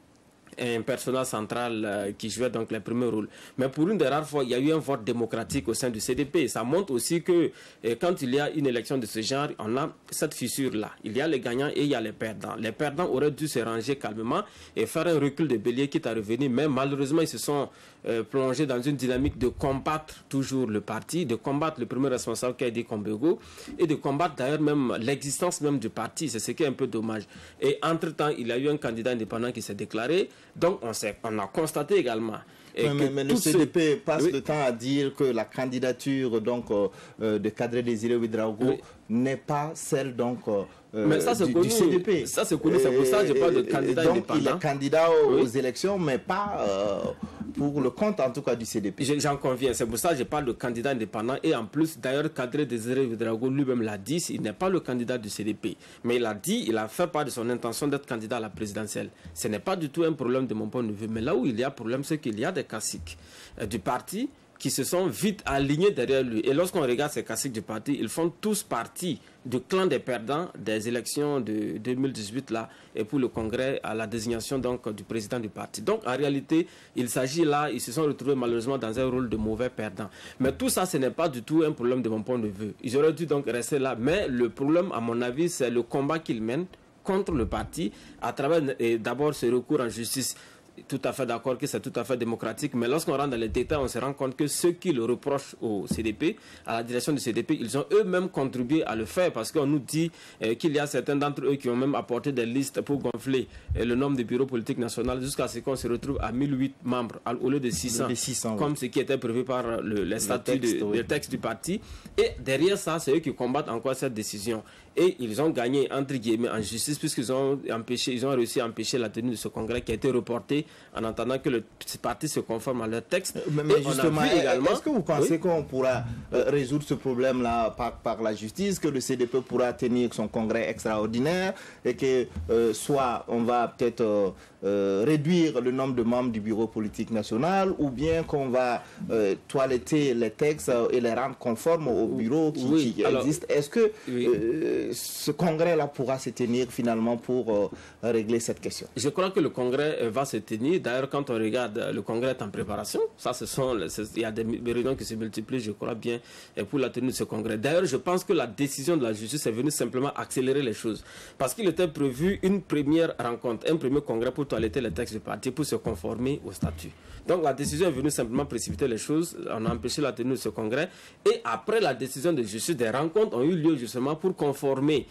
un personnage central qui jouait donc les premiers rôles. Mais pour une des rares fois, il y a eu un vote démocratique au sein du CDP. Ça montre aussi que quand il y a une élection de ce genre, on a cette fissure-là. Il y a les gagnants et il y a les perdants. Les perdants auraient dû se ranger calmement et faire un recul de bélier quitte à revenir. Mais malheureusement, ils se sont plongés dans une dynamique de combattre toujours le parti, de combattre le premier responsable qui a été Komboyego et de combattre d'ailleurs même l'existence même du parti. C'est ce qui est un peu dommage. Et entre-temps, il y a eu un candidat indépendant qui s'est déclaré. Donc, on a constaté également. Mais le CDP passe le temps à dire que la candidature donc, de Kadri Désiré Ouédraogo n'est pas celle donc, mais ça, du CDP. Ça, c'est connu, c'est pour ça que je parle de candidat indépendant. Donc, il est candidat aux élections, mais pas pour le compte, en tout cas, du CDP. J'en conviens, c'est pour ça que je parle de candidat indépendant. Et en plus, d'ailleurs, Kadri Désiré Ouédraogo lui-même l'a dit, il n'est pas le candidat du CDP. Mais il a dit, il a fait part de son intention d'être candidat à la présidentielle. Ce n'est pas du tout un problème de mon point de vue. Mais là où il y a problème, c'est qu'il y a des caciques du parti qui se sont vite alignés derrière lui. Et lorsqu'on regarde ces caciques du parti, ils font tous partie du clan des perdants des élections de 2018 là, et pour le congrès à la désignation donc du président du parti. Donc en réalité, il s'agit là, ils se sont retrouvés malheureusement dans un rôle de mauvais perdant. Mais tout ça, ce n'est pas du tout un problème de mon point de vue. Ils auraient dû donc rester là. Mais le problème, à mon avis, c'est le combat qu'ils mènent contre le parti à travers d'abord ce recours en justice. Tout à fait d'accord que c'est tout à fait démocratique, mais lorsqu'on rentre dans les détails, on se rend compte que ceux qui le reprochent au CDP, à la direction du CDP, ils ont eux-mêmes contribué à le faire, parce qu'on nous dit qu'il y a certains d'entre eux qui ont même apporté des listes pour gonfler le nombre de bureaux politiques nationaux jusqu'à ce qu'on se retrouve à 1008 membres au lieu de 600, comme ce qui était prévu par les statuts, le texte du parti. Et derrière ça, c'est eux qui combattent encore cette décision. Et ils ont gagné, entre guillemets, en justice, puisqu'ils ont réussi à empêcher la tenue de ce congrès qui a été reporté en attendant que le parti se conforme à leur texte. Mais justement, est-ce que vous pensez qu'on pourra résoudre ce problème-là par la justice, que le CDP pourra tenir son congrès extraordinaire et que soit on va peut-être réduire le nombre de membres du bureau politique national, ou bien qu'on va toiletter les textes et les rendre conformes au bureau qui existe. Est-ce que ce congrès-là pourra se tenir finalement pour régler cette question? Je crois que le congrès va se tenir. D'ailleurs, quand on regarde, le congrès est en préparation. Ça, il y a des réunions qui se multiplient, je crois bien, pour la tenue de ce congrès. D'ailleurs, je pense que la décision de la justice est venue simplement accélérer les choses. Parce qu'il était prévu une première rencontre, un premier congrès pour toiletter les textes du parti, pour se conformer au statut. Donc la décision est venue simplement précipiter les choses. On a empêché la tenue de ce congrès. Et après la décision de justice, des rencontres ont eu lieu justement pour conformer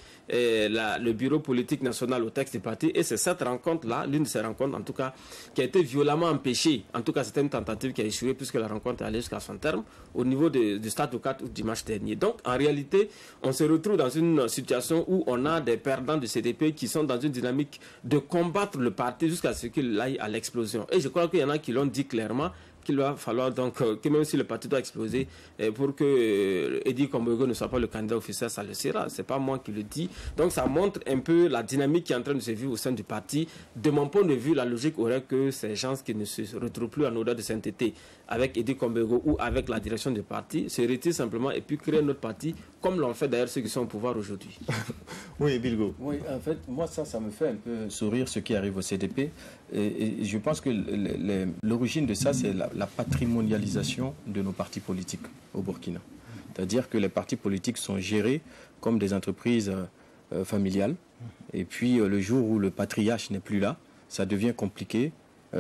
le bureau politique national au texte du parti. Et c'est cette rencontre-là, l'une de ces rencontres en tout cas, qui a été violemment empêchée. En tout cas, c'était une tentative qui a échoué puisque la rencontre est allée jusqu'à son terme au niveau du stade au 4 août dimanche dernier. Donc en réalité, on se retrouve dans une situation où on a des perdants du CDP qui sont dans une dynamique de combattre le parti jusqu'à ce qu'il aille à l'explosion. Et je crois qu'il y en a qui l'ont dit clairement qu'il va falloir donc que même si le parti doit exploser pour que Eddy Kombego ne soit pas le candidat officiel, ça le sera. C'est pas moi qui le dis. Donc ça montre un peu la dynamique qui est en train de se vivre au sein du parti. De mon point de vue, la logique aurait que ces gens qui ne se retrouvent plus en odeur de sainteté avec Eddy Kombego ou avec la direction du parti se retirent simplement et puis créent notre parti comme l'ont fait d'ailleurs ceux qui sont au pouvoir aujourd'hui. Oui, Bilgo. Oui, en fait, moi ça me fait un peu sourire ce qui arrive au CDP. Et je pense que l'origine de ça, c'est la patrimonialisation de nos partis politiques au Burkina. C'est-à-dire que les partis politiques sont gérés comme des entreprises familiales. Et puis, le jour où le patriarche n'est plus là, ça devient compliqué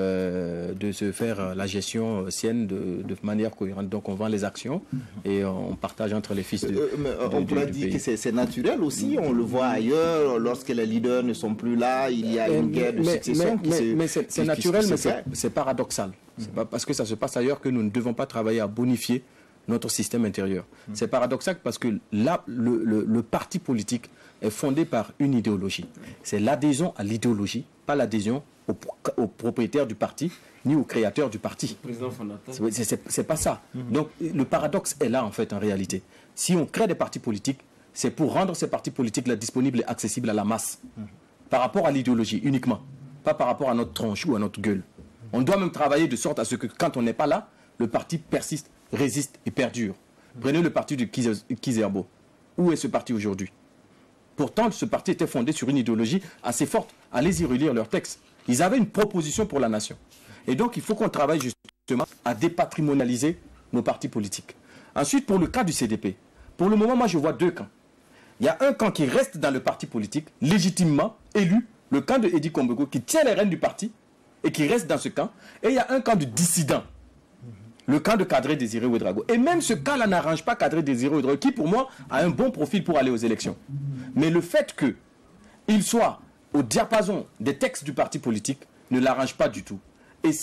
de se faire la gestion sienne de manière cohérente. Donc on vend les actions et on partage entre les fils on pourrait dire que c'est naturel aussi, on le voit ailleurs, lorsque les leaders ne sont plus là, il y a une guerre de succession. Mais c'est naturel, mais c'est paradoxal. C'est pas parce que ça se passe ailleurs que nous ne devons pas travailler à bonifier notre système intérieur. C'est paradoxal parce que là, le parti politique est fondé par une idéologie. C'est l'adhésion à l'idéologie, pas l'adhésion au propriétaire du parti, ni au créateur du parti. Président fondateur. C'est pas ça. Donc le paradoxe est là en fait en réalité. Si on crée des partis politiques, c'est pour rendre ces partis politiques-là disponibles et accessibles à la masse. Par rapport à l'idéologie uniquement, pas par rapport à notre tronche ou à notre gueule. On doit même travailler de sorte à ce que quand on n'est pas là, le parti persiste, résiste et perdure. Prenez le parti de Kizerbo. Où est ce parti aujourd'hui? Pourtant, ce parti était fondé sur une idéologie assez forte. Allez-y relire leurs textes. Ils avaient une proposition pour la nation. Et donc, il faut qu'on travaille justement à dépatrimonialiser nos partis politiques. Ensuite, pour le cas du CDP, pour le moment, moi, je vois deux camps. Il y a un camp qui reste dans le parti politique, légitimement élu, le camp de Eddy Kombego, qui tient les rênes du parti et qui reste dans ce camp. Et il y a un camp de dissidents, le camp de Kadri Désiré Ouédraogo. Et même ce cas-là n'arrange pas Kadri Désiré Ouédraogo, qui, pour moi, a un bon profil pour aller aux élections. Mais le fait qu'il soit au diapason des textes du parti politique ne l'arrange pas du tout. Et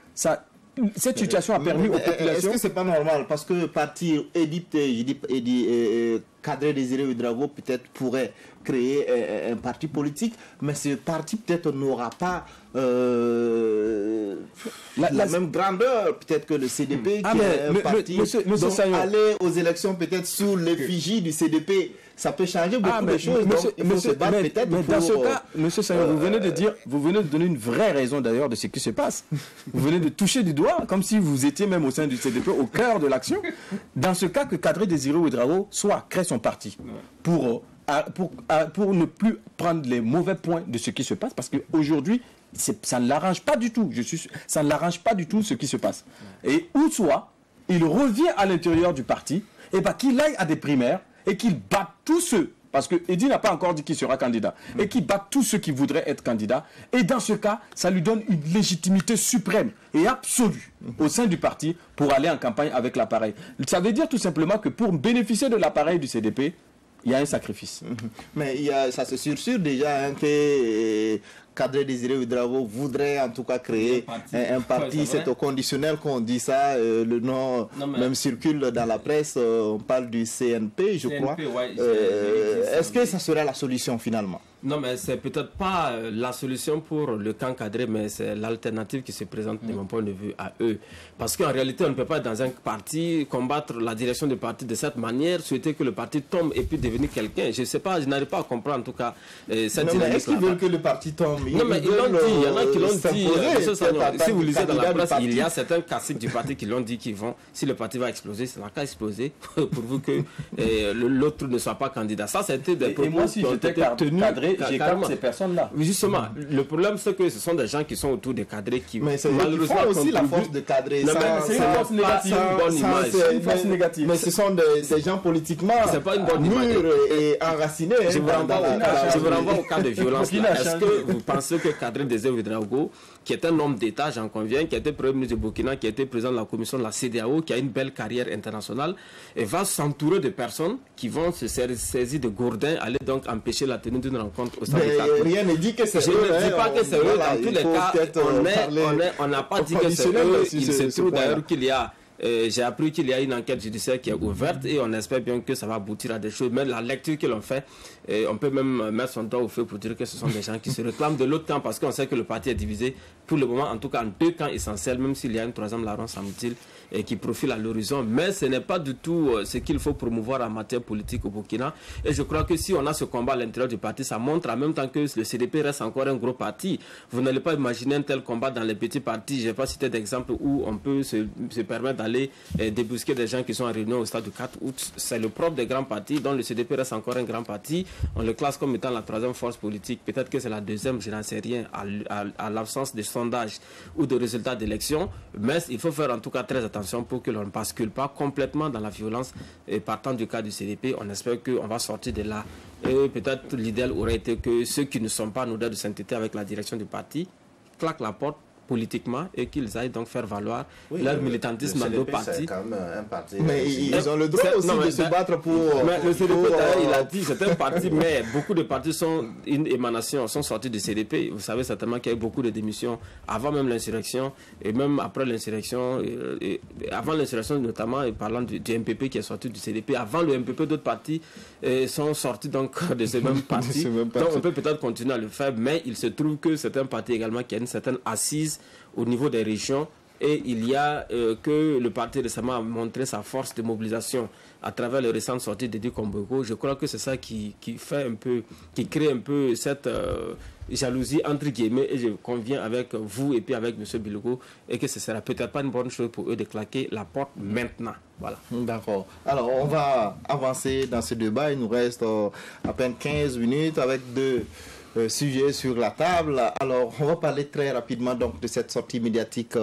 cette situation a permis aux populations... Est-ce que c'est pas normal? Parce que partir Kadri Désiré Ouédraogo peut-être pourrait créer un parti politique, mais ce parti peut-être n'aura pas la même grandeur peut-être que le CDP, qui est un parti. Donc aller aux élections peut-être sous l'effigie du CDP, ça peut changer beaucoup de choses. Donc il faut se battre peut-être pour... Dans ce cas, monsieur Sayon, vous venez de donner une vraie raison d'ailleurs de ce qui se passe. Vous venez de toucher du doigt, comme si vous étiez même au sein du CDP, au cœur de l'action. Dans ce cas, que Kadri Désiré Ouédraogo crée son parti pour ne plus prendre les mauvais points de ce qui se passe, parce qu'aujourd'hui, ça ne l'arrange pas du tout. Ça ne l'arrange pas du tout ce qui se passe. Et ou soit, il revient à l'intérieur du parti, et qu'il aille à des primaires, et qu'il batte tous ceux, parce que Eddy n'a pas encore dit qu'il sera candidat, et qu'il batte tous ceux qui voudraient être candidats. Et dans ce cas, ça lui donne une légitimité suprême et absolue au sein du parti pour aller en campagne avec l'appareil. Ça veut dire tout simplement que pour bénéficier de l'appareil du CDP, il y a un sacrifice. Mais ça se sursure déjà que Kadri Désiré Ouédraogo voudrait en tout cas créer un parti. C'est au conditionnel qu'on dit ça. Le nom même circule dans la presse. On parle du CNP, je crois. Ouais, est-ce que ça serait la solution finalement? Non, mais c'est peut-être pas la solution pour le camp cadré, mais c'est l'alternative qui se présente de mon point de vue à eux. Parce qu'en réalité, on ne peut pas dans un parti combattre la direction du parti de cette manière, souhaiter que le parti tombe et puis devenir quelqu'un. Je ne sais pas, je n'arrive pas à comprendre en tout cas cette dynamique. Est-ce qu'ils veulent que le parti tombe Non, mais ils l'ont dit, il y en a qui l'ont dit. Si vous lisez dans la presse, il y a certains classiques du parti qui l'ont dit qu'ils vont, si le parti va exploser, ça n'a qu'à exploser, pourvu que l'autre ne soit pas candidat. Ça, c'était des propos. Et moi, si j'étais cadré, j'écarte ces personnes-là. Justement, le problème, c'est que ce sont des gens qui sont autour des cadrés qui, malheureusement, aussi la force de cadrer. C'est une force négative. C'est une force négative. Mais ce sont des gens politiquement mûrs et enracinés. Je vous renvoie au cas de violence. Est-ce que vous pensez que Kadri Désiré Ouédraogo, qui est un homme d'État, j'en conviens, qui a été Premier ministre du Burkina, qui a été président de la commission de la CEDEAO, qui a une belle carrière internationale, et va s'entourer de personnes qui vont se saisir de gourdins, aller donc empêcher la tenue d'une rencontre au stade de Khartoum. Rien ne dit que c'est eux. Je ne dis pas que c'est eux. Dans tous les cas, on n'a pas dit que c'est eux. Il se trouve d'ailleurs qu'il y a... j'ai appris qu'il y a une enquête judiciaire qui est ouverte et on espère bien que ça va aboutir à des choses. Mais la lecture que l'on fait, on peut même mettre son doigt au feu pour dire que ce sont des gens qui se réclament de l'autre camp parce qu'on sait que le parti est divisé pour le moment, en tout cas en deux camps essentiels, même s'il y a une troisième larron, semble-t-il, qui profile à l'horizon. Mais ce n'est pas du tout ce qu'il faut promouvoir en matière politique au Burkina. Et je crois que si on a ce combat à l'intérieur du parti, ça montre en même temps que le CDP reste encore un gros parti. Vous n'allez pas imaginer un tel combat dans les petits partis. Je n'ai pas cité d'exemple où on peut se permettre d'aller débusquer des gens qui sont en réunion au stade du 4 août. C'est le propre des grands partis, dont le CDP reste encore un grand parti. On le classe comme étant la troisième force politique. Peut-être que c'est la deuxième, je n'en sais rien, à l'absence de sondages ou de résultats d'élections. Mais il faut faire en tout cas très attention pour que l'on ne bascule pas complètement dans la violence. Et partant du cas du CDP, on espère qu'on va sortir de là. Et peut-être l'idéal aurait été que ceux qui ne sont pas en odeur de sainteté avec la direction du parti claquent la porte politiquement et qu'ils aillent donc faire valoir leur militantisme dans d'autres partis. Mais ils ont le droit aussi de se battre pour... Mais le CDP, il a dit, c'est un parti, mais beaucoup de partis sont une émanation, sont sortis du CDP. Vous savez certainement qu'il y a eu beaucoup de démissions avant même l'insurrection et même après l'insurrection, avant l'insurrection notamment, parlant du MPP qui est sorti du CDP, avant le MPP, d'autres partis sont sortis donc de ce même parti. Donc on peut peut-être continuer à le faire, mais il se trouve que c'est un parti également qui a une certaine assise au niveau des régions et il y a que le parti récemment a montré sa force de mobilisation à travers les récentes sorties de Didi Komboko. Je crois que c'est ça qui fait un peu, qui crée un peu cette jalousie entre guillemets et je conviens avec vous et puis avec M. Bilogo et que ce sera peut-être pas une bonne chose pour eux de claquer la porte maintenant. Voilà. D'accord. Alors on va avancer dans ce débat. Il nous reste à peine 15 minutes avec deux sujet sur la table. Alors, on va parler très rapidement donc de cette sortie médiatique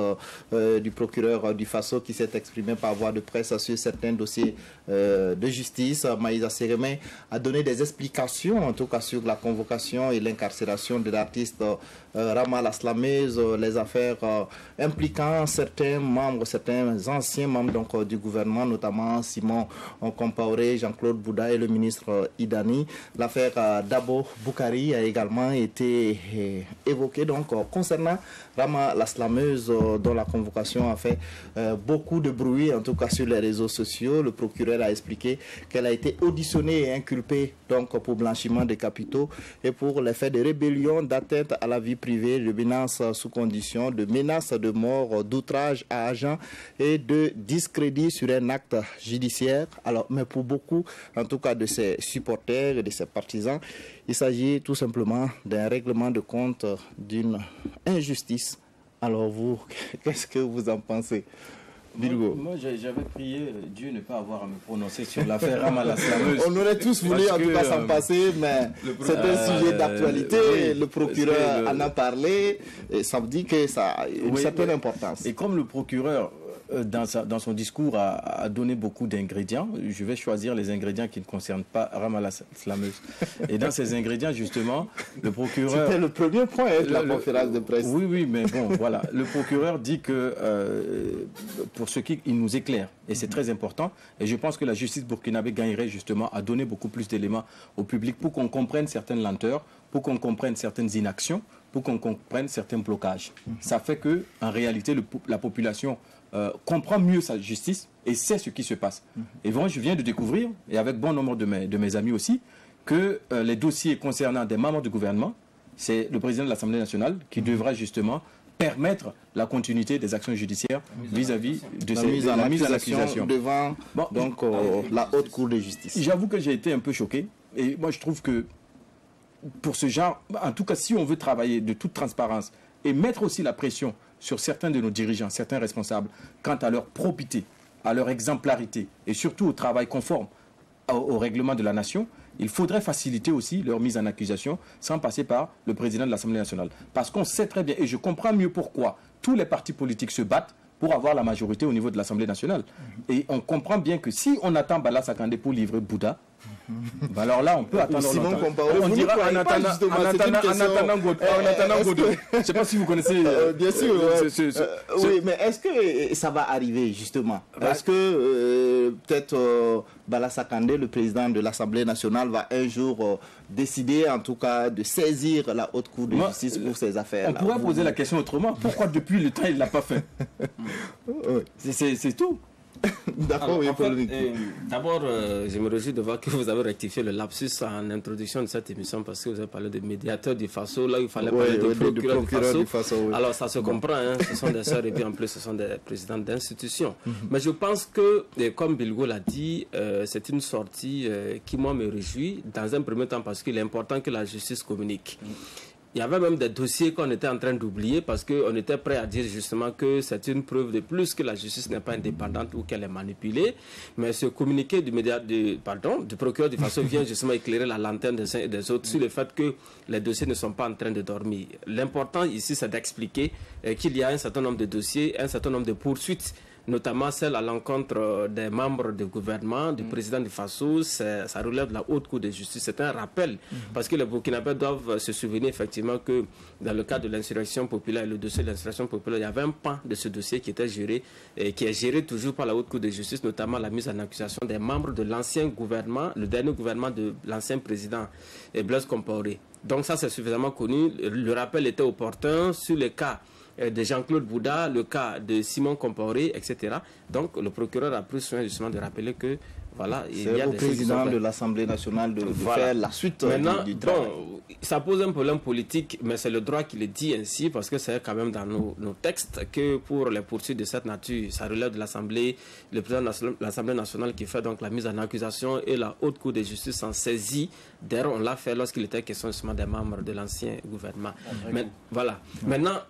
du procureur du Faso qui s'est exprimé par voie de presse sur certains dossiers de justice. Maïssa Sérémé a donné des explications, en tout cas sur la convocation et l'incarcération de l'artiste Rama Laslamez, les affaires impliquant certains membres, certains anciens membres donc, du gouvernement, notamment Simon Compaoré, Jean-Claude Bouda et le ministre Idani. L'affaire Dabo Boukari a également été évoquée donc concernant Rama Laslamez, dont la convocation a fait beaucoup de bruit, en tout cas sur les réseaux sociaux. Le procureur a expliqué qu'elle a été auditionnée et inculpée donc pour blanchiment de capitaux et pour les faits de rébellion, d'atteinte à la vie privée, de menaces sous condition, de menaces de mort, d'outrage à agent et de discrédit sur un acte judiciaire. Alors, mais pour beaucoup, en tout cas de ses supporters et de ses partisans, il s'agit tout simplement d'un règlement de compte, d'une injustice. Alors vous, qu'est-ce que vous en pensez? Moi, j'avais prié Dieu ne pas avoir à me prononcer sur l'affaire Rama Laslamez. On aurait tous voulu en tout cas s'en passer, mais c'est un sujet d'actualité. Le procureur en a parlé et ça me dit que ça a une certaine importance. Et comme le procureur, dans son discours, a donné beaucoup d'ingrédients, je vais choisir les ingrédients qui ne concernent pas Rama Laslamez. Et dans ces ingrédients, justement, le procureur... C'était le premier point de la conférence de presse. Oui, mais bon, voilà. Le procureur dit que, pour ce qui il nous éclaire, et c'est très important, et je pense que la justice burkinabé gagnerait justement à donner beaucoup plus d'éléments au public pour qu'on comprenne certaines lenteurs, pour qu'on comprenne certaines inactions, pour qu'on comprenne certains blocages. Ça fait que, en réalité, la population comprend mieux sa justice et sait ce qui se passe. Et moi, je viens de découvrir, et avec bon nombre de mes amis aussi, que les dossiers concernant des membres du gouvernement, c'est le président de l'Assemblée nationale qui devra justement permettre la continuité des actions judiciaires vis-à-vis de la mise en accusation devant la haute cour de justice. J'avoue que j'ai été un peu choqué et moi je trouve que pour ce genre, en tout cas, si on veut travailler de toute transparence et mettre aussi la pression sur certains de nos dirigeants, certains responsables, quant à leur probité, à leur exemplarité et surtout au travail conforme au règlement de la nation, il faudrait faciliter aussi leur mise en accusation sans passer par le président de l'Assemblée nationale. Parce qu'on sait très bien, et je comprends mieux pourquoi tous les partis politiques se battent pour avoir la majorité au niveau de l'Assemblée nationale. Et on comprend bien que si on attend Bala Sakandé pour livrer Bouddha, ben alors là, on peut attendre Simon longtemps. Compaoré, On dira en attendant Godot. Je ne sais pas si vous connaissez... bien sûr. Oui, mais est-ce que ça va arriver, justement? Est-ce que peut-être Bala Sakandé, le président de l'Assemblée nationale, va un jour décider, en tout cas, de saisir la Haute Cour de justice pour ces affaires? On pourrait poser la question autrement. Pourquoi depuis le temps, il ne l'a pas fait? C'est tout. D'accord, oui, d'abord, je me réjouis de voir que vous avez rectifié le lapsus en introduction de cette émission parce que vous avez parlé de médiateur du FASO, là où il fallait parler de procureur du FASO. Alors ça se comprend, hein, ce sont des sœurs et puis en plus ce sont des présidents d'institutions. Mais je pense que, comme Bilgo l'a dit, c'est une sortie qui moi me réjouit dans un premier temps parce qu'il est important que la justice communique. Il y avait même des dossiers qu'on était en train d'oublier parce qu'on était prêt à dire justement que c'est une preuve de plus que la justice n'est pas indépendante ou qu'elle est manipulée. Mais ce communiqué du procureur du FASO vient justement éclairer la lanterne des uns et des autres sur le fait que les dossiers ne sont pas en train de dormir. L'important ici, c'est d'expliquer qu'il y a un certain nombre de dossiers, un certain nombre de poursuites, notamment celle à l'encontre des membres du gouvernement, du président du FASO. Ça relève de la Haute Cour de justice. C'est un rappel, parce que les Burkinabés doivent se souvenir effectivement que dans le cadre de l'insurrection populaire, le dossier de l'insurrection populaire, il y avait un pan de ce dossier qui était géré, et qui est géré toujours par la Haute Cour de justice, notamment la mise en accusation des membres de l'ancien gouvernement, le dernier gouvernement de l'ancien président Blaise Compaoré. Donc ça, c'est suffisamment connu. Le rappel était opportun sur le cas de Jean-Claude Bouddha, le cas de Simon Compaoré, etc. Donc le procureur a pris soin justement de rappeler que voilà, il y a des président de l'Assemblée nationale de faire la suite du travail. Bon, ça pose un problème politique, mais c'est le droit qui le dit ainsi, parce que c'est quand même dans nos textes que pour les poursuites de cette nature, ça relève de l'Assemblée, le président de l'Assemblée nationale qui fait donc la mise en accusation et la Haute Cour de justice s'en saisit. D'ailleurs, on l'a fait lorsqu'il était question justement des membres de l'ancien gouvernement. Mais, voilà. Maintenant,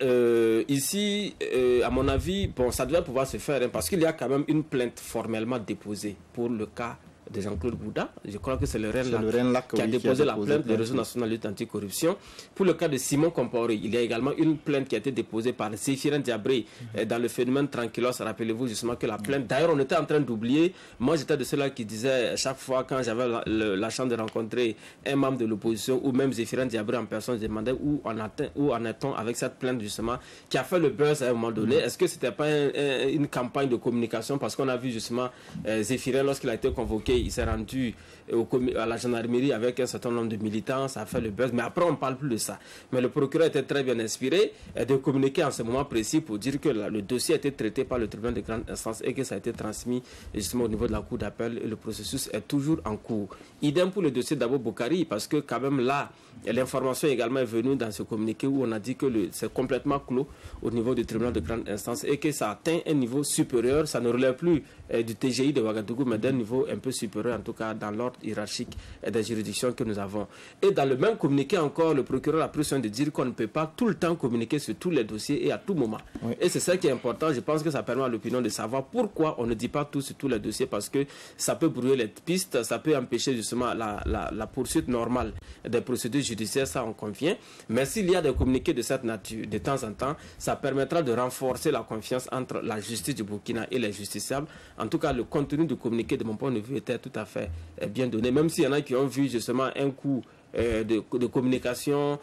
ici, à mon avis, bon, ça devait pouvoir se faire, hein, parce qu'il y a quand même une plainte formellement déposée pour le cas de Jean-Claude Bouddha. Je crois que c'est le RENLAC qui a déposé la plainte du Réseau national de lutte anticorruption. Pour le cas de Simon Compaoré, il y a également une plainte qui a été déposée par Zéphirin Diabré dans le phénomène Tranquillos. Rappelez-vous justement que la plainte, d'ailleurs on était en train d'oublier, moi j'étais de ceux-là qui disaient chaque fois quand j'avais la chance de rencontrer un membre de l'opposition ou même Zéphirin Diabré en personne, je demandais où en est-on avec cette plainte justement qui a fait le buzz à un moment donné. Est-ce que c'était pas une campagne de communication, parce qu'on a vu justement Zéphirin lorsqu'il a été convoqué, il s'est rendu à la gendarmerie avec un certain nombre de militants, ça a fait le buzz, mais après on ne parle plus de ça. Mais le procureur était très bien inspiré de communiquer en ce moment précis pour dire que le dossier a été traité par le tribunal de grande instance et que ça a été transmis justement au niveau de la cour d'appel et le processus est toujours en cours. Idem pour le dossier d'Abou Boukari, parce que quand même là, l'information également est venue dans ce communiqué où on a dit que c'est complètement clos au niveau du tribunal de grande instance et que ça atteint un niveau supérieur, ça ne relève plus du TGI de Ouagadougou, mais d'un niveau un peu supérieur, en tout cas dans l'ordre hiérarchique des juridictions que nous avons. Et dans le même communiqué encore, le procureur a pris soin de dire qu'on ne peut pas tout le temps communiquer sur tous les dossiers et à tout moment. Oui. Et c'est ça qui est important. Je pense que ça permet à l'opinion de savoir pourquoi on ne dit pas tout sur tous les dossiers, parce que ça peut brouiller les pistes, ça peut empêcher justement la poursuite normale des procédures judiciaires, ça on convient. Mais s'il y a des communiqués de cette nature, de temps en temps, ça permettra de renforcer la confiance entre la justice du Burkina et les justiciables. En tout cas, le contenu du communiqué, de mon point de vue, était tout à fait bien donné, même s'il y en a qui ont vu justement un coup de communication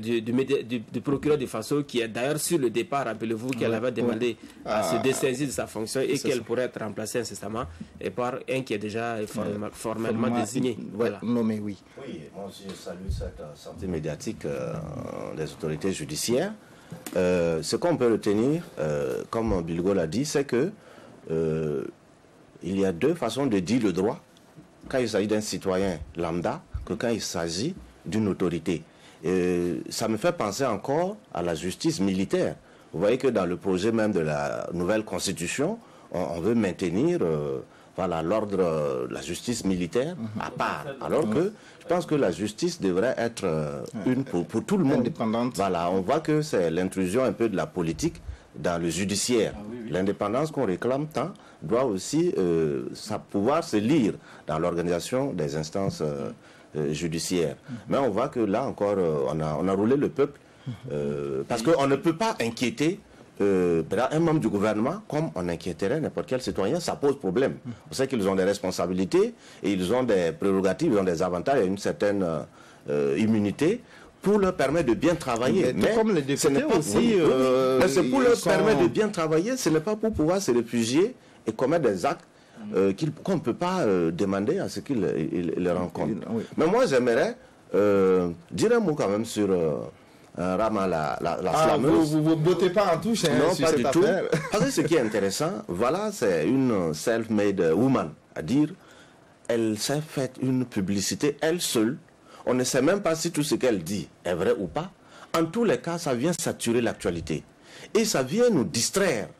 du procureur du FASO, qui est d'ailleurs sur le départ, rappelez-vous qu'elle avait demandé à se dessaisir de sa fonction et qu'elle pourrait être remplacée incessamment et par un qui est déjà formellement désigné. Voilà. Nommé, oui. Oui, moi aussi je salue cette sortie médiatique des autorités judiciaires. Ce qu'on peut retenir, comme Bilgo l'a dit, c'est que il y a deux façons de dire le droit quand il s'agit d'un citoyen lambda que quand il s'agit d'une autorité. Ça me fait penser encore à la justice militaire. Vous voyez que dans le projet même de la nouvelle constitution, on veut maintenir voilà, l'ordre, la justice militaire à part. Alors que je pense que la justice devrait être une pour tout le monde. Indépendante. Voilà, on voit que c'est l'intrusion un peu de la politique dans le judiciaire. L'indépendance qu'on réclame tant doit aussi pouvoir se lire dans l'organisation des instances judiciaires. Mais on voit que là encore, on a roulé le peuple parce qu'on ne peut pas inquiéter un membre du gouvernement comme on inquiéterait n'importe quel citoyen. Ça pose problème. On sait qu'ils ont des responsabilités et ils ont des prérogatives, ils ont des avantages et une certaine immunité pour leur permettre de bien travailler. Mais comme les députés aussi, mais c'est pour leur permettre de bien travailler, ce n'est pas pour pouvoir se réfugier et commettre des actes qu'on ne peut pas demander à ce qu'ils les rencontrent. Oui. Mais moi, j'aimerais dire un mot quand même sur Rama la slameuse. Vous ne bottez pas en touche non, sur pas cette du tout. affaire. Parce que ce qui est intéressant, voilà, c'est une self-made woman, à dire, elle s'est faite une publicité, elle seule. On ne sait même pas si tout ce qu'elle dit est vrai ou pas. En tous les cas, ça vient saturer l'actualité. Et ça vient nous distraire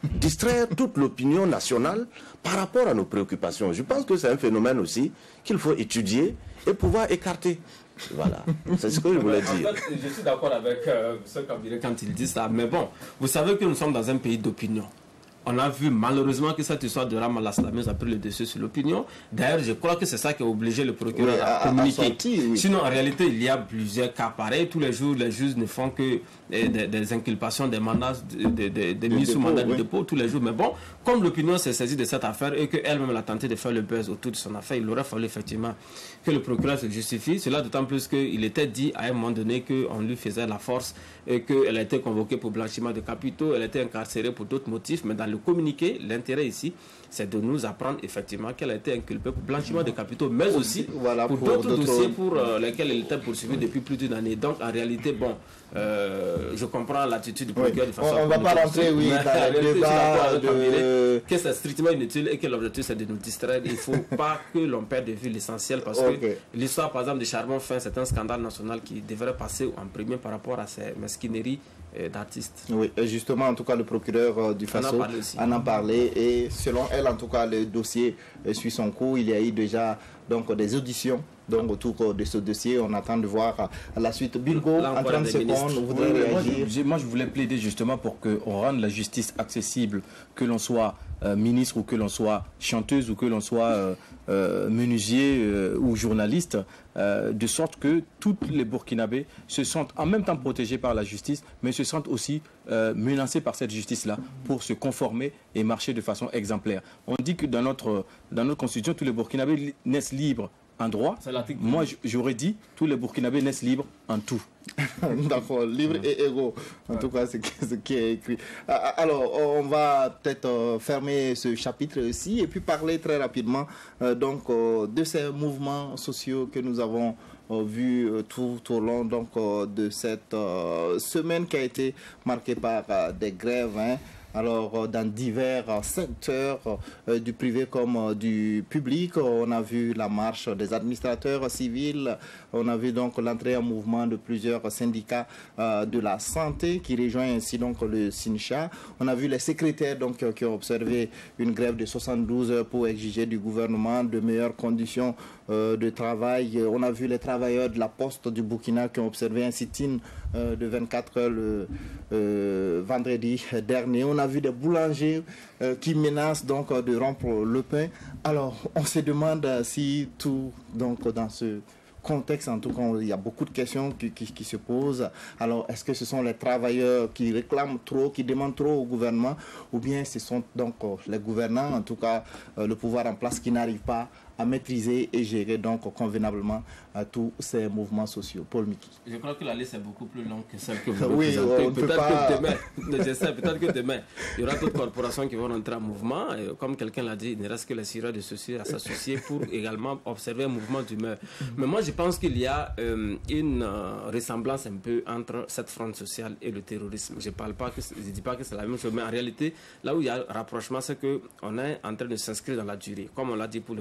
toute l'opinion nationale par rapport à nos préoccupations. Je pense que c'est un phénomène aussi qu'il faut étudier et pouvoir écarter. Voilà, c'est ce que je voulais dire. En fait, je suis d'accord avec ce Kabila quand il dit ça, mais bon, vous savez que nous sommes dans un pays d'opinion. On a vu malheureusement que cette histoire de Rama la slameuse a pris le dessus sur l'opinion. D'ailleurs, je crois que c'est ça qui a obligé le procureur à communiquer. Sinon, en réalité, il y a plusieurs cas pareils. Tous les jours, les juges ne font que des inculpations, des mandats, des mises sous mandat de dépôt tous les jours. Mais bon, comme l'opinion s'est saisie de cette affaire et qu'elle-même a tenté de faire le buzz autour de son affaire, il aurait fallu effectivement que le procureur se justifie. Cela d'autant plus qu'il était dit à un moment donné qu'on lui faisait la force et qu'elle a été convoquée pour blanchiment de capitaux, elle a été incarcérée pour d'autres motifs, mais dans le communiqué, l'intérêt ici, c'est de nous apprendre effectivement qu'elle a été inculpée pour blanchiment de capitaux, mais aussi pour d'autres dossiers pour lesquels elle était poursuivie depuis plus d'une année. Donc en réalité, bon, je comprends l'attitude du procureur de façon. On ne va pas rentrer, oui, dans le débat que c'est strictement inutile et que l'objectif c'est de nous distraire. Il ne faut pas que l'on perde de vue l'essentiel parce que l'histoire, par exemple, de Charbon Fin, c'est un scandale national qui devrait passer en premier par rapport à ces mesquineries d'artistes. Oui, et justement, en tout cas, le procureur du Faso en a parlé et selon elle, en tout cas, le dossier suit son cours. Il y a eu déjà donc, des auditions donc, autour de ce dossier. On attend de voir la suite. Bilgo, en 30 secondes, vous voudrez réagir? Moi, je voulais plaider justement pour qu'on rende la justice accessible, que l'on soit ministre ou que l'on soit chanteuse ou que l'on soit menuisier ou journaliste, de sorte que tous les Burkinabés se sentent en même temps protégés par la justice, mais se sentent aussi menacés par cette justice-là pour se conformer et marcher de façon exemplaire. On dit que dans notre constitution, tous les Burkinabés naissent libres en droit. Moi, j'aurais dit tous les Burkinabés naissent libres en tout. D'accord, libres et égaux. En tout cas, c'est ce qui est écrit. Alors, on va peut-être fermer ce chapitre aussi et puis parler très rapidement donc, de ces mouvements sociaux que nous avons vu tout au long donc, de cette semaine qui a été marquée par des grèves. Alors, dans divers secteurs du privé comme du public, on a vu la marche des administrateurs civils, on a vu donc l'entrée en mouvement de plusieurs syndicats de la santé qui rejoignent ainsi donc le SYNCHA. On a vu les secrétaires donc qui ont observé une grève de 72 heures pour exiger du gouvernement de meilleures conditions de travail. On a vu les travailleurs de la Poste du Burkina qui ont observé un sit-in de 24 heures le vendredi dernier. On a vu des boulangers qui menacent donc de rompre le pain. Alors, on se demande si tout, donc dans ce contexte, en tout cas, il y a beaucoup de questions qui se posent. Alors, est-ce que ce sont les travailleurs qui réclament trop, qui demandent trop au gouvernement, ou bien ce sont donc les gouvernants, en tout cas le pouvoir en place, qui n'arrivent pas à maîtriser et gérer donc convenablement tous ces mouvements sociaux? Paul Miki. Je crois que la liste est beaucoup plus longue que celle que vous oui, représentez. Peut-être que demain, il y aura d'autres corporations qui vont rentrer en mouvement. Et comme quelqu'un l'a dit, il ne reste que les Syriens de à s'associer pour également observer un mouvement d'humeur. Mais moi, je pense qu'il y a une ressemblance un peu entre cette fronde sociale et le terrorisme. Je ne dis pas que c'est la même chose, mais en réalité, là où il y a un rapprochement, c'est qu'on est en train de s'inscrire dans la durée. Comme on l'a dit pour le cas de la lutte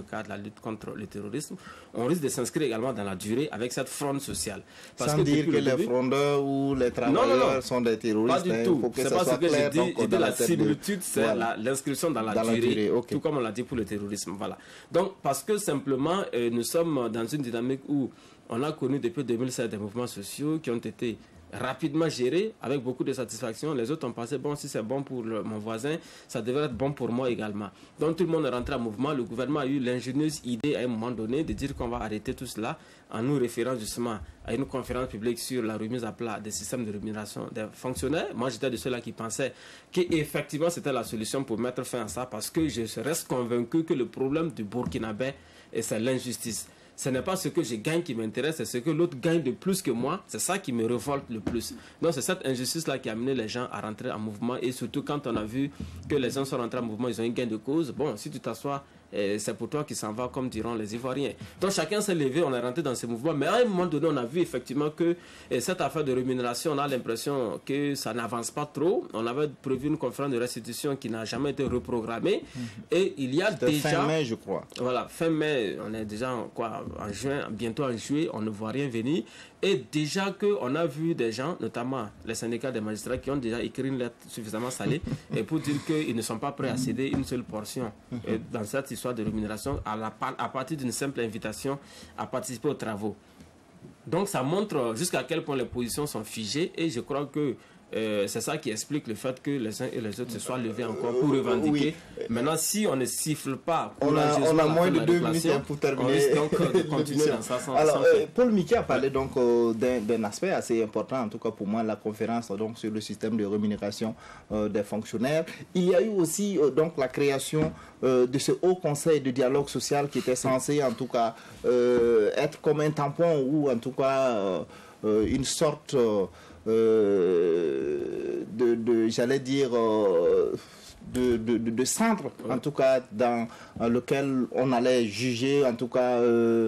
lutte contre le terrorisme, on risque de s'inscrire également dans la durée avec cette fronde sociale. Parce sans dire que les frondeurs ou les travailleurs sont des terroristes. Pas du tout. C'est pas ce que j'ai dit. Et de la similitude, c'est l'inscription dans la durée, tout comme on l'a dit pour le terrorisme. Voilà. Donc, parce que simplement, nous sommes dans une dynamique où on a connu depuis 2007 des mouvements sociaux qui ont été rapidement gérés avec beaucoup de satisfaction. Les autres ont pensé, bon, si c'est bon pour mon voisin, ça devrait être bon pour moi également. Donc tout le monde est rentré en mouvement. Le gouvernement a eu l'ingénieuse idée à un moment donné de dire qu'on va arrêter tout cela en nous référant justement à une conférence publique sur la remise à plat des systèmes de rémunération des fonctionnaires. Moi, j'étais de ceux-là qui pensaient qu'effectivement, c'était la solution pour mettre fin à ça, parce que je reste convaincu que le problème du Burkinabé, c'est l'injustice. Ce n'est pas ce que je gagne qui m'intéresse, c'est ce que l'autre gagne de plus que moi. C'est ça qui me révolte le plus. Donc c'est cette injustice-là qui a amené les gens à rentrer en mouvement. Et surtout quand on a vu que les gens sont rentrés en mouvement, ils ont un gain de cause. Bon, si tu t'assois, c'est pour toi qui s'en va, comme diront les Ivoiriens. Donc chacun s'est levé, on est rentré dans ce mouvement. Mais à un moment donné, on a vu effectivement que cette affaire de rémunération, on a l'impression que ça n'avance pas trop. On avait prévu une conférence de restitution qui n'a jamais été reprogrammée. Et il y a déjà... fin mai, je crois. Voilà, fin mai, on est déjà en juin, bientôt en juillet, on ne voit rien venir. Et déjà qu'on a vu des gens, notamment les syndicats des magistrats, qui ont déjà écrit une lettre suffisamment salée et pour dire qu'ils ne sont pas prêts à céder une seule portion dans cette histoire de rémunération à partir d'une simple invitation à participer aux travaux. Donc ça montre jusqu'à quel point les positions sont figées, et je crois que c'est ça qui explique le fait que les uns et les autres se soient levés encore pour revendiquer. Oui. Maintenant, si on ne siffle pas, on a moins de 2 minutes pour terminer. On risque donc de continuer dans ça sans Paul Mickey a parlé donc d'un aspect assez important, en tout cas pour moi, la conférence donc sur le système de rémunération des fonctionnaires. Il y a eu aussi donc la création de ce haut conseil de dialogue social qui était censé en tout cas être comme un tampon ou en tout cas une sorte j'allais dire, de centre, en tout cas, dans lequel on allait juger, en tout cas,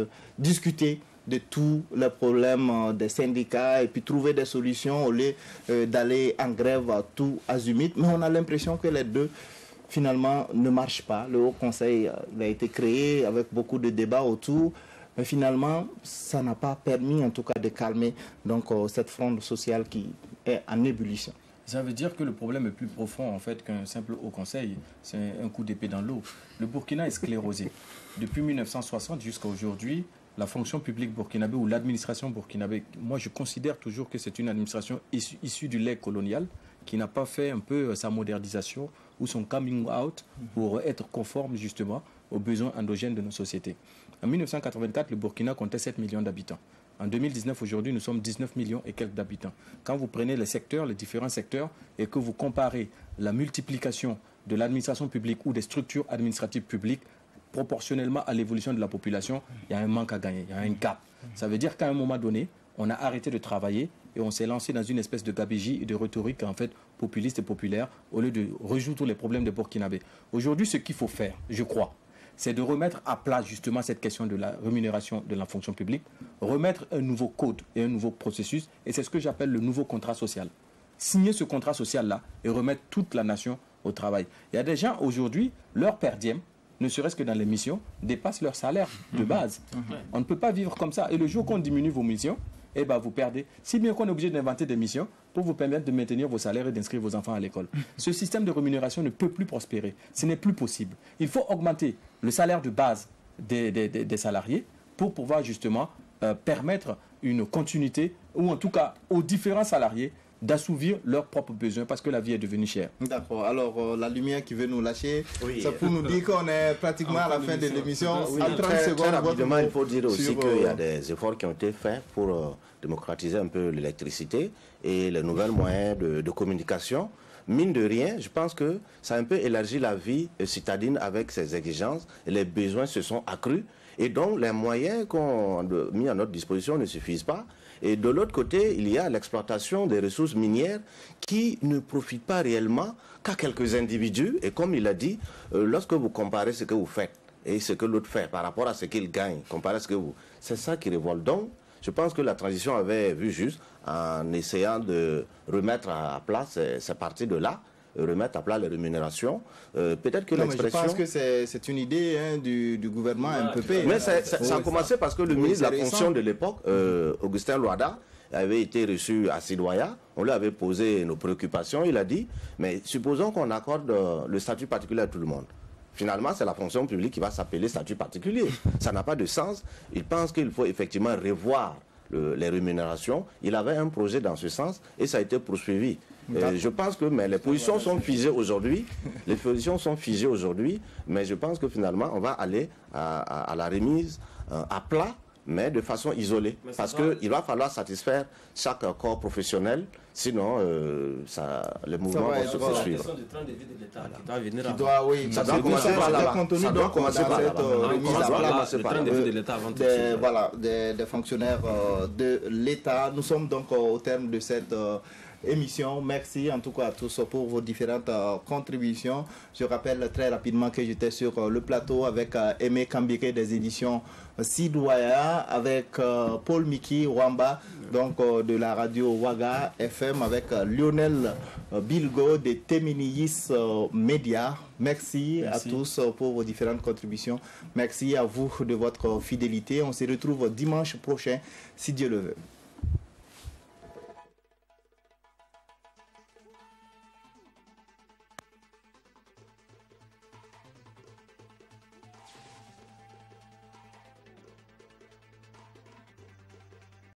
discuter de tous les problèmes des syndicats et puis trouver des solutions au lieu d'aller en grève à tout azimut. Mais on a l'impression que les deux, finalement, ne marchent pas. Le Haut Conseil a été créé avec beaucoup de débats autour. Mais finalement, ça n'a pas permis, en tout cas, de calmer donc, cette fronde sociale qui est en ébullition. Ça veut dire que le problème est plus profond, en fait, qu'un simple haut conseil. C'est un coup d'épée dans l'eau. Le Burkina est sclérosé. Depuis 1960 jusqu'à aujourd'hui, la fonction publique burkinabé ou l'administration burkinabé, moi, je considère toujours que c'est une administration issue du lait colonial qui n'a pas fait un peu sa modernisation ou son coming out pour être conforme, justement, aux besoins endogènes de nos sociétés. En 1984, le Burkina comptait 7 millions d'habitants. En 2019, aujourd'hui, nous sommes 19 millions et quelques d'habitants. Quand vous prenez les secteurs, les différents secteurs, et que vous comparez la multiplication de l'administration publique ou des structures administratives publiques proportionnellement à l'évolution de la population, il y a un manque à gagner, il y a un gap. Ça veut dire qu'à un moment donné, on a arrêté de travailler et on s'est lancé dans une espèce de gabegie et de rhétorique en fait populiste et populaire au lieu de résoudre tous les problèmes des Burkinabés. Aujourd'hui, ce qu'il faut faire, je crois, c'est de remettre à plat justement cette question de la rémunération de la fonction publique, remettre un nouveau code et un nouveau processus, et c'est ce que j'appelle le nouveau contrat social. Signer ce contrat social-là et remettre toute la nation au travail. Il y a des gens aujourd'hui, leur per diem, ne serait-ce que dans les missions, dépasse leur salaire de base. On ne peut pas vivre comme ça. Et le jour qu'on diminue vos missions, eh ben vous perdez. Si bien qu'on est obligé d'inventer des missions pour vous permettre de maintenir vos salaires et d'inscrire vos enfants à l'école. Ce système de rémunération ne peut plus prospérer. Ce n'est plus possible. Il faut augmenter le salaire de base des salariés pour pouvoir justement permettre une continuité, ou en tout cas aux différents salariés, d'assouvir leurs propres besoins parce que la vie est devenue chère. D'accord. Alors, la lumière qui veut nous lâcher, oui, c'est pour nous dire qu'on est pratiquement à la fin de l'émission. Oui, en 30 secondes, très rapidement, il faut dire aussi qu'il y a des efforts qui ont été faits pour démocratiser un peu l'électricité et les nouveaux moyens de communication. Mine de rien, je pense que ça a un peu élargi la vie citadine avec ses exigences et les besoins se sont accrus. Et donc, les moyens qu'on a mis à notre disposition ne suffisent pas. Et de l'autre côté, il y a l'exploitation des ressources minières qui ne profitent pas réellement qu'à quelques individus. Et comme il a dit, lorsque vous comparez ce que vous faites et ce que l'autre fait par rapport à ce qu'il gagne, comparé à ce que vous... C'est ça qui révolte. Donc, je pense que la transition avait vu juste en essayant de remettre à plat ces parties de là. remettre à plat les rémunérations. Peut-être que l'expression... Je pense que c'est une idée du gouvernement MPP. Mais ça a commencé parce que le ministre de la fonction de l'époque, Augustin Loada, avait été reçu à Sidoya. On lui avait posé nos préoccupations. Il a dit, mais supposons qu'on accorde le statut particulier à tout le monde. Finalement, c'est la fonction publique qui va s'appeler statut particulier. Ça n'a pas de sens. Il pense qu'il faut effectivement revoir les rémunérations. Il avait un projet dans ce sens et ça a été poursuivi. Je pense que les positions sont figées aujourd'hui. Les positions sont figées aujourd'hui, mais je pense que finalement, on va aller à la remise à plat, mais de façon isolée. Parce qu'il va falloir satisfaire chaque corps professionnel, sinon les mouvements vont se poursuivre. C'est la question du train de vie de l'État qui doit venir avant. Ça doit commencer par là-bas. Ça doit commencer par là-bas. Le train de vie de l'État avant tout. Voilà, des fonctionnaires de l'État. Nous sommes donc au terme de cette émission. Merci en tout cas à tous pour vos différentes contributions. Je rappelle très rapidement que j'étais sur le plateau avec Aimé Kambiré des éditions Sidoya, avec Paul Miki Wamba, donc de la radio Waga FM, avec Lionel Bilgo de Teminiis Média. Merci à tous pour vos différentes contributions. Merci à vous de votre fidélité. On se retrouve dimanche prochain, si Dieu le veut.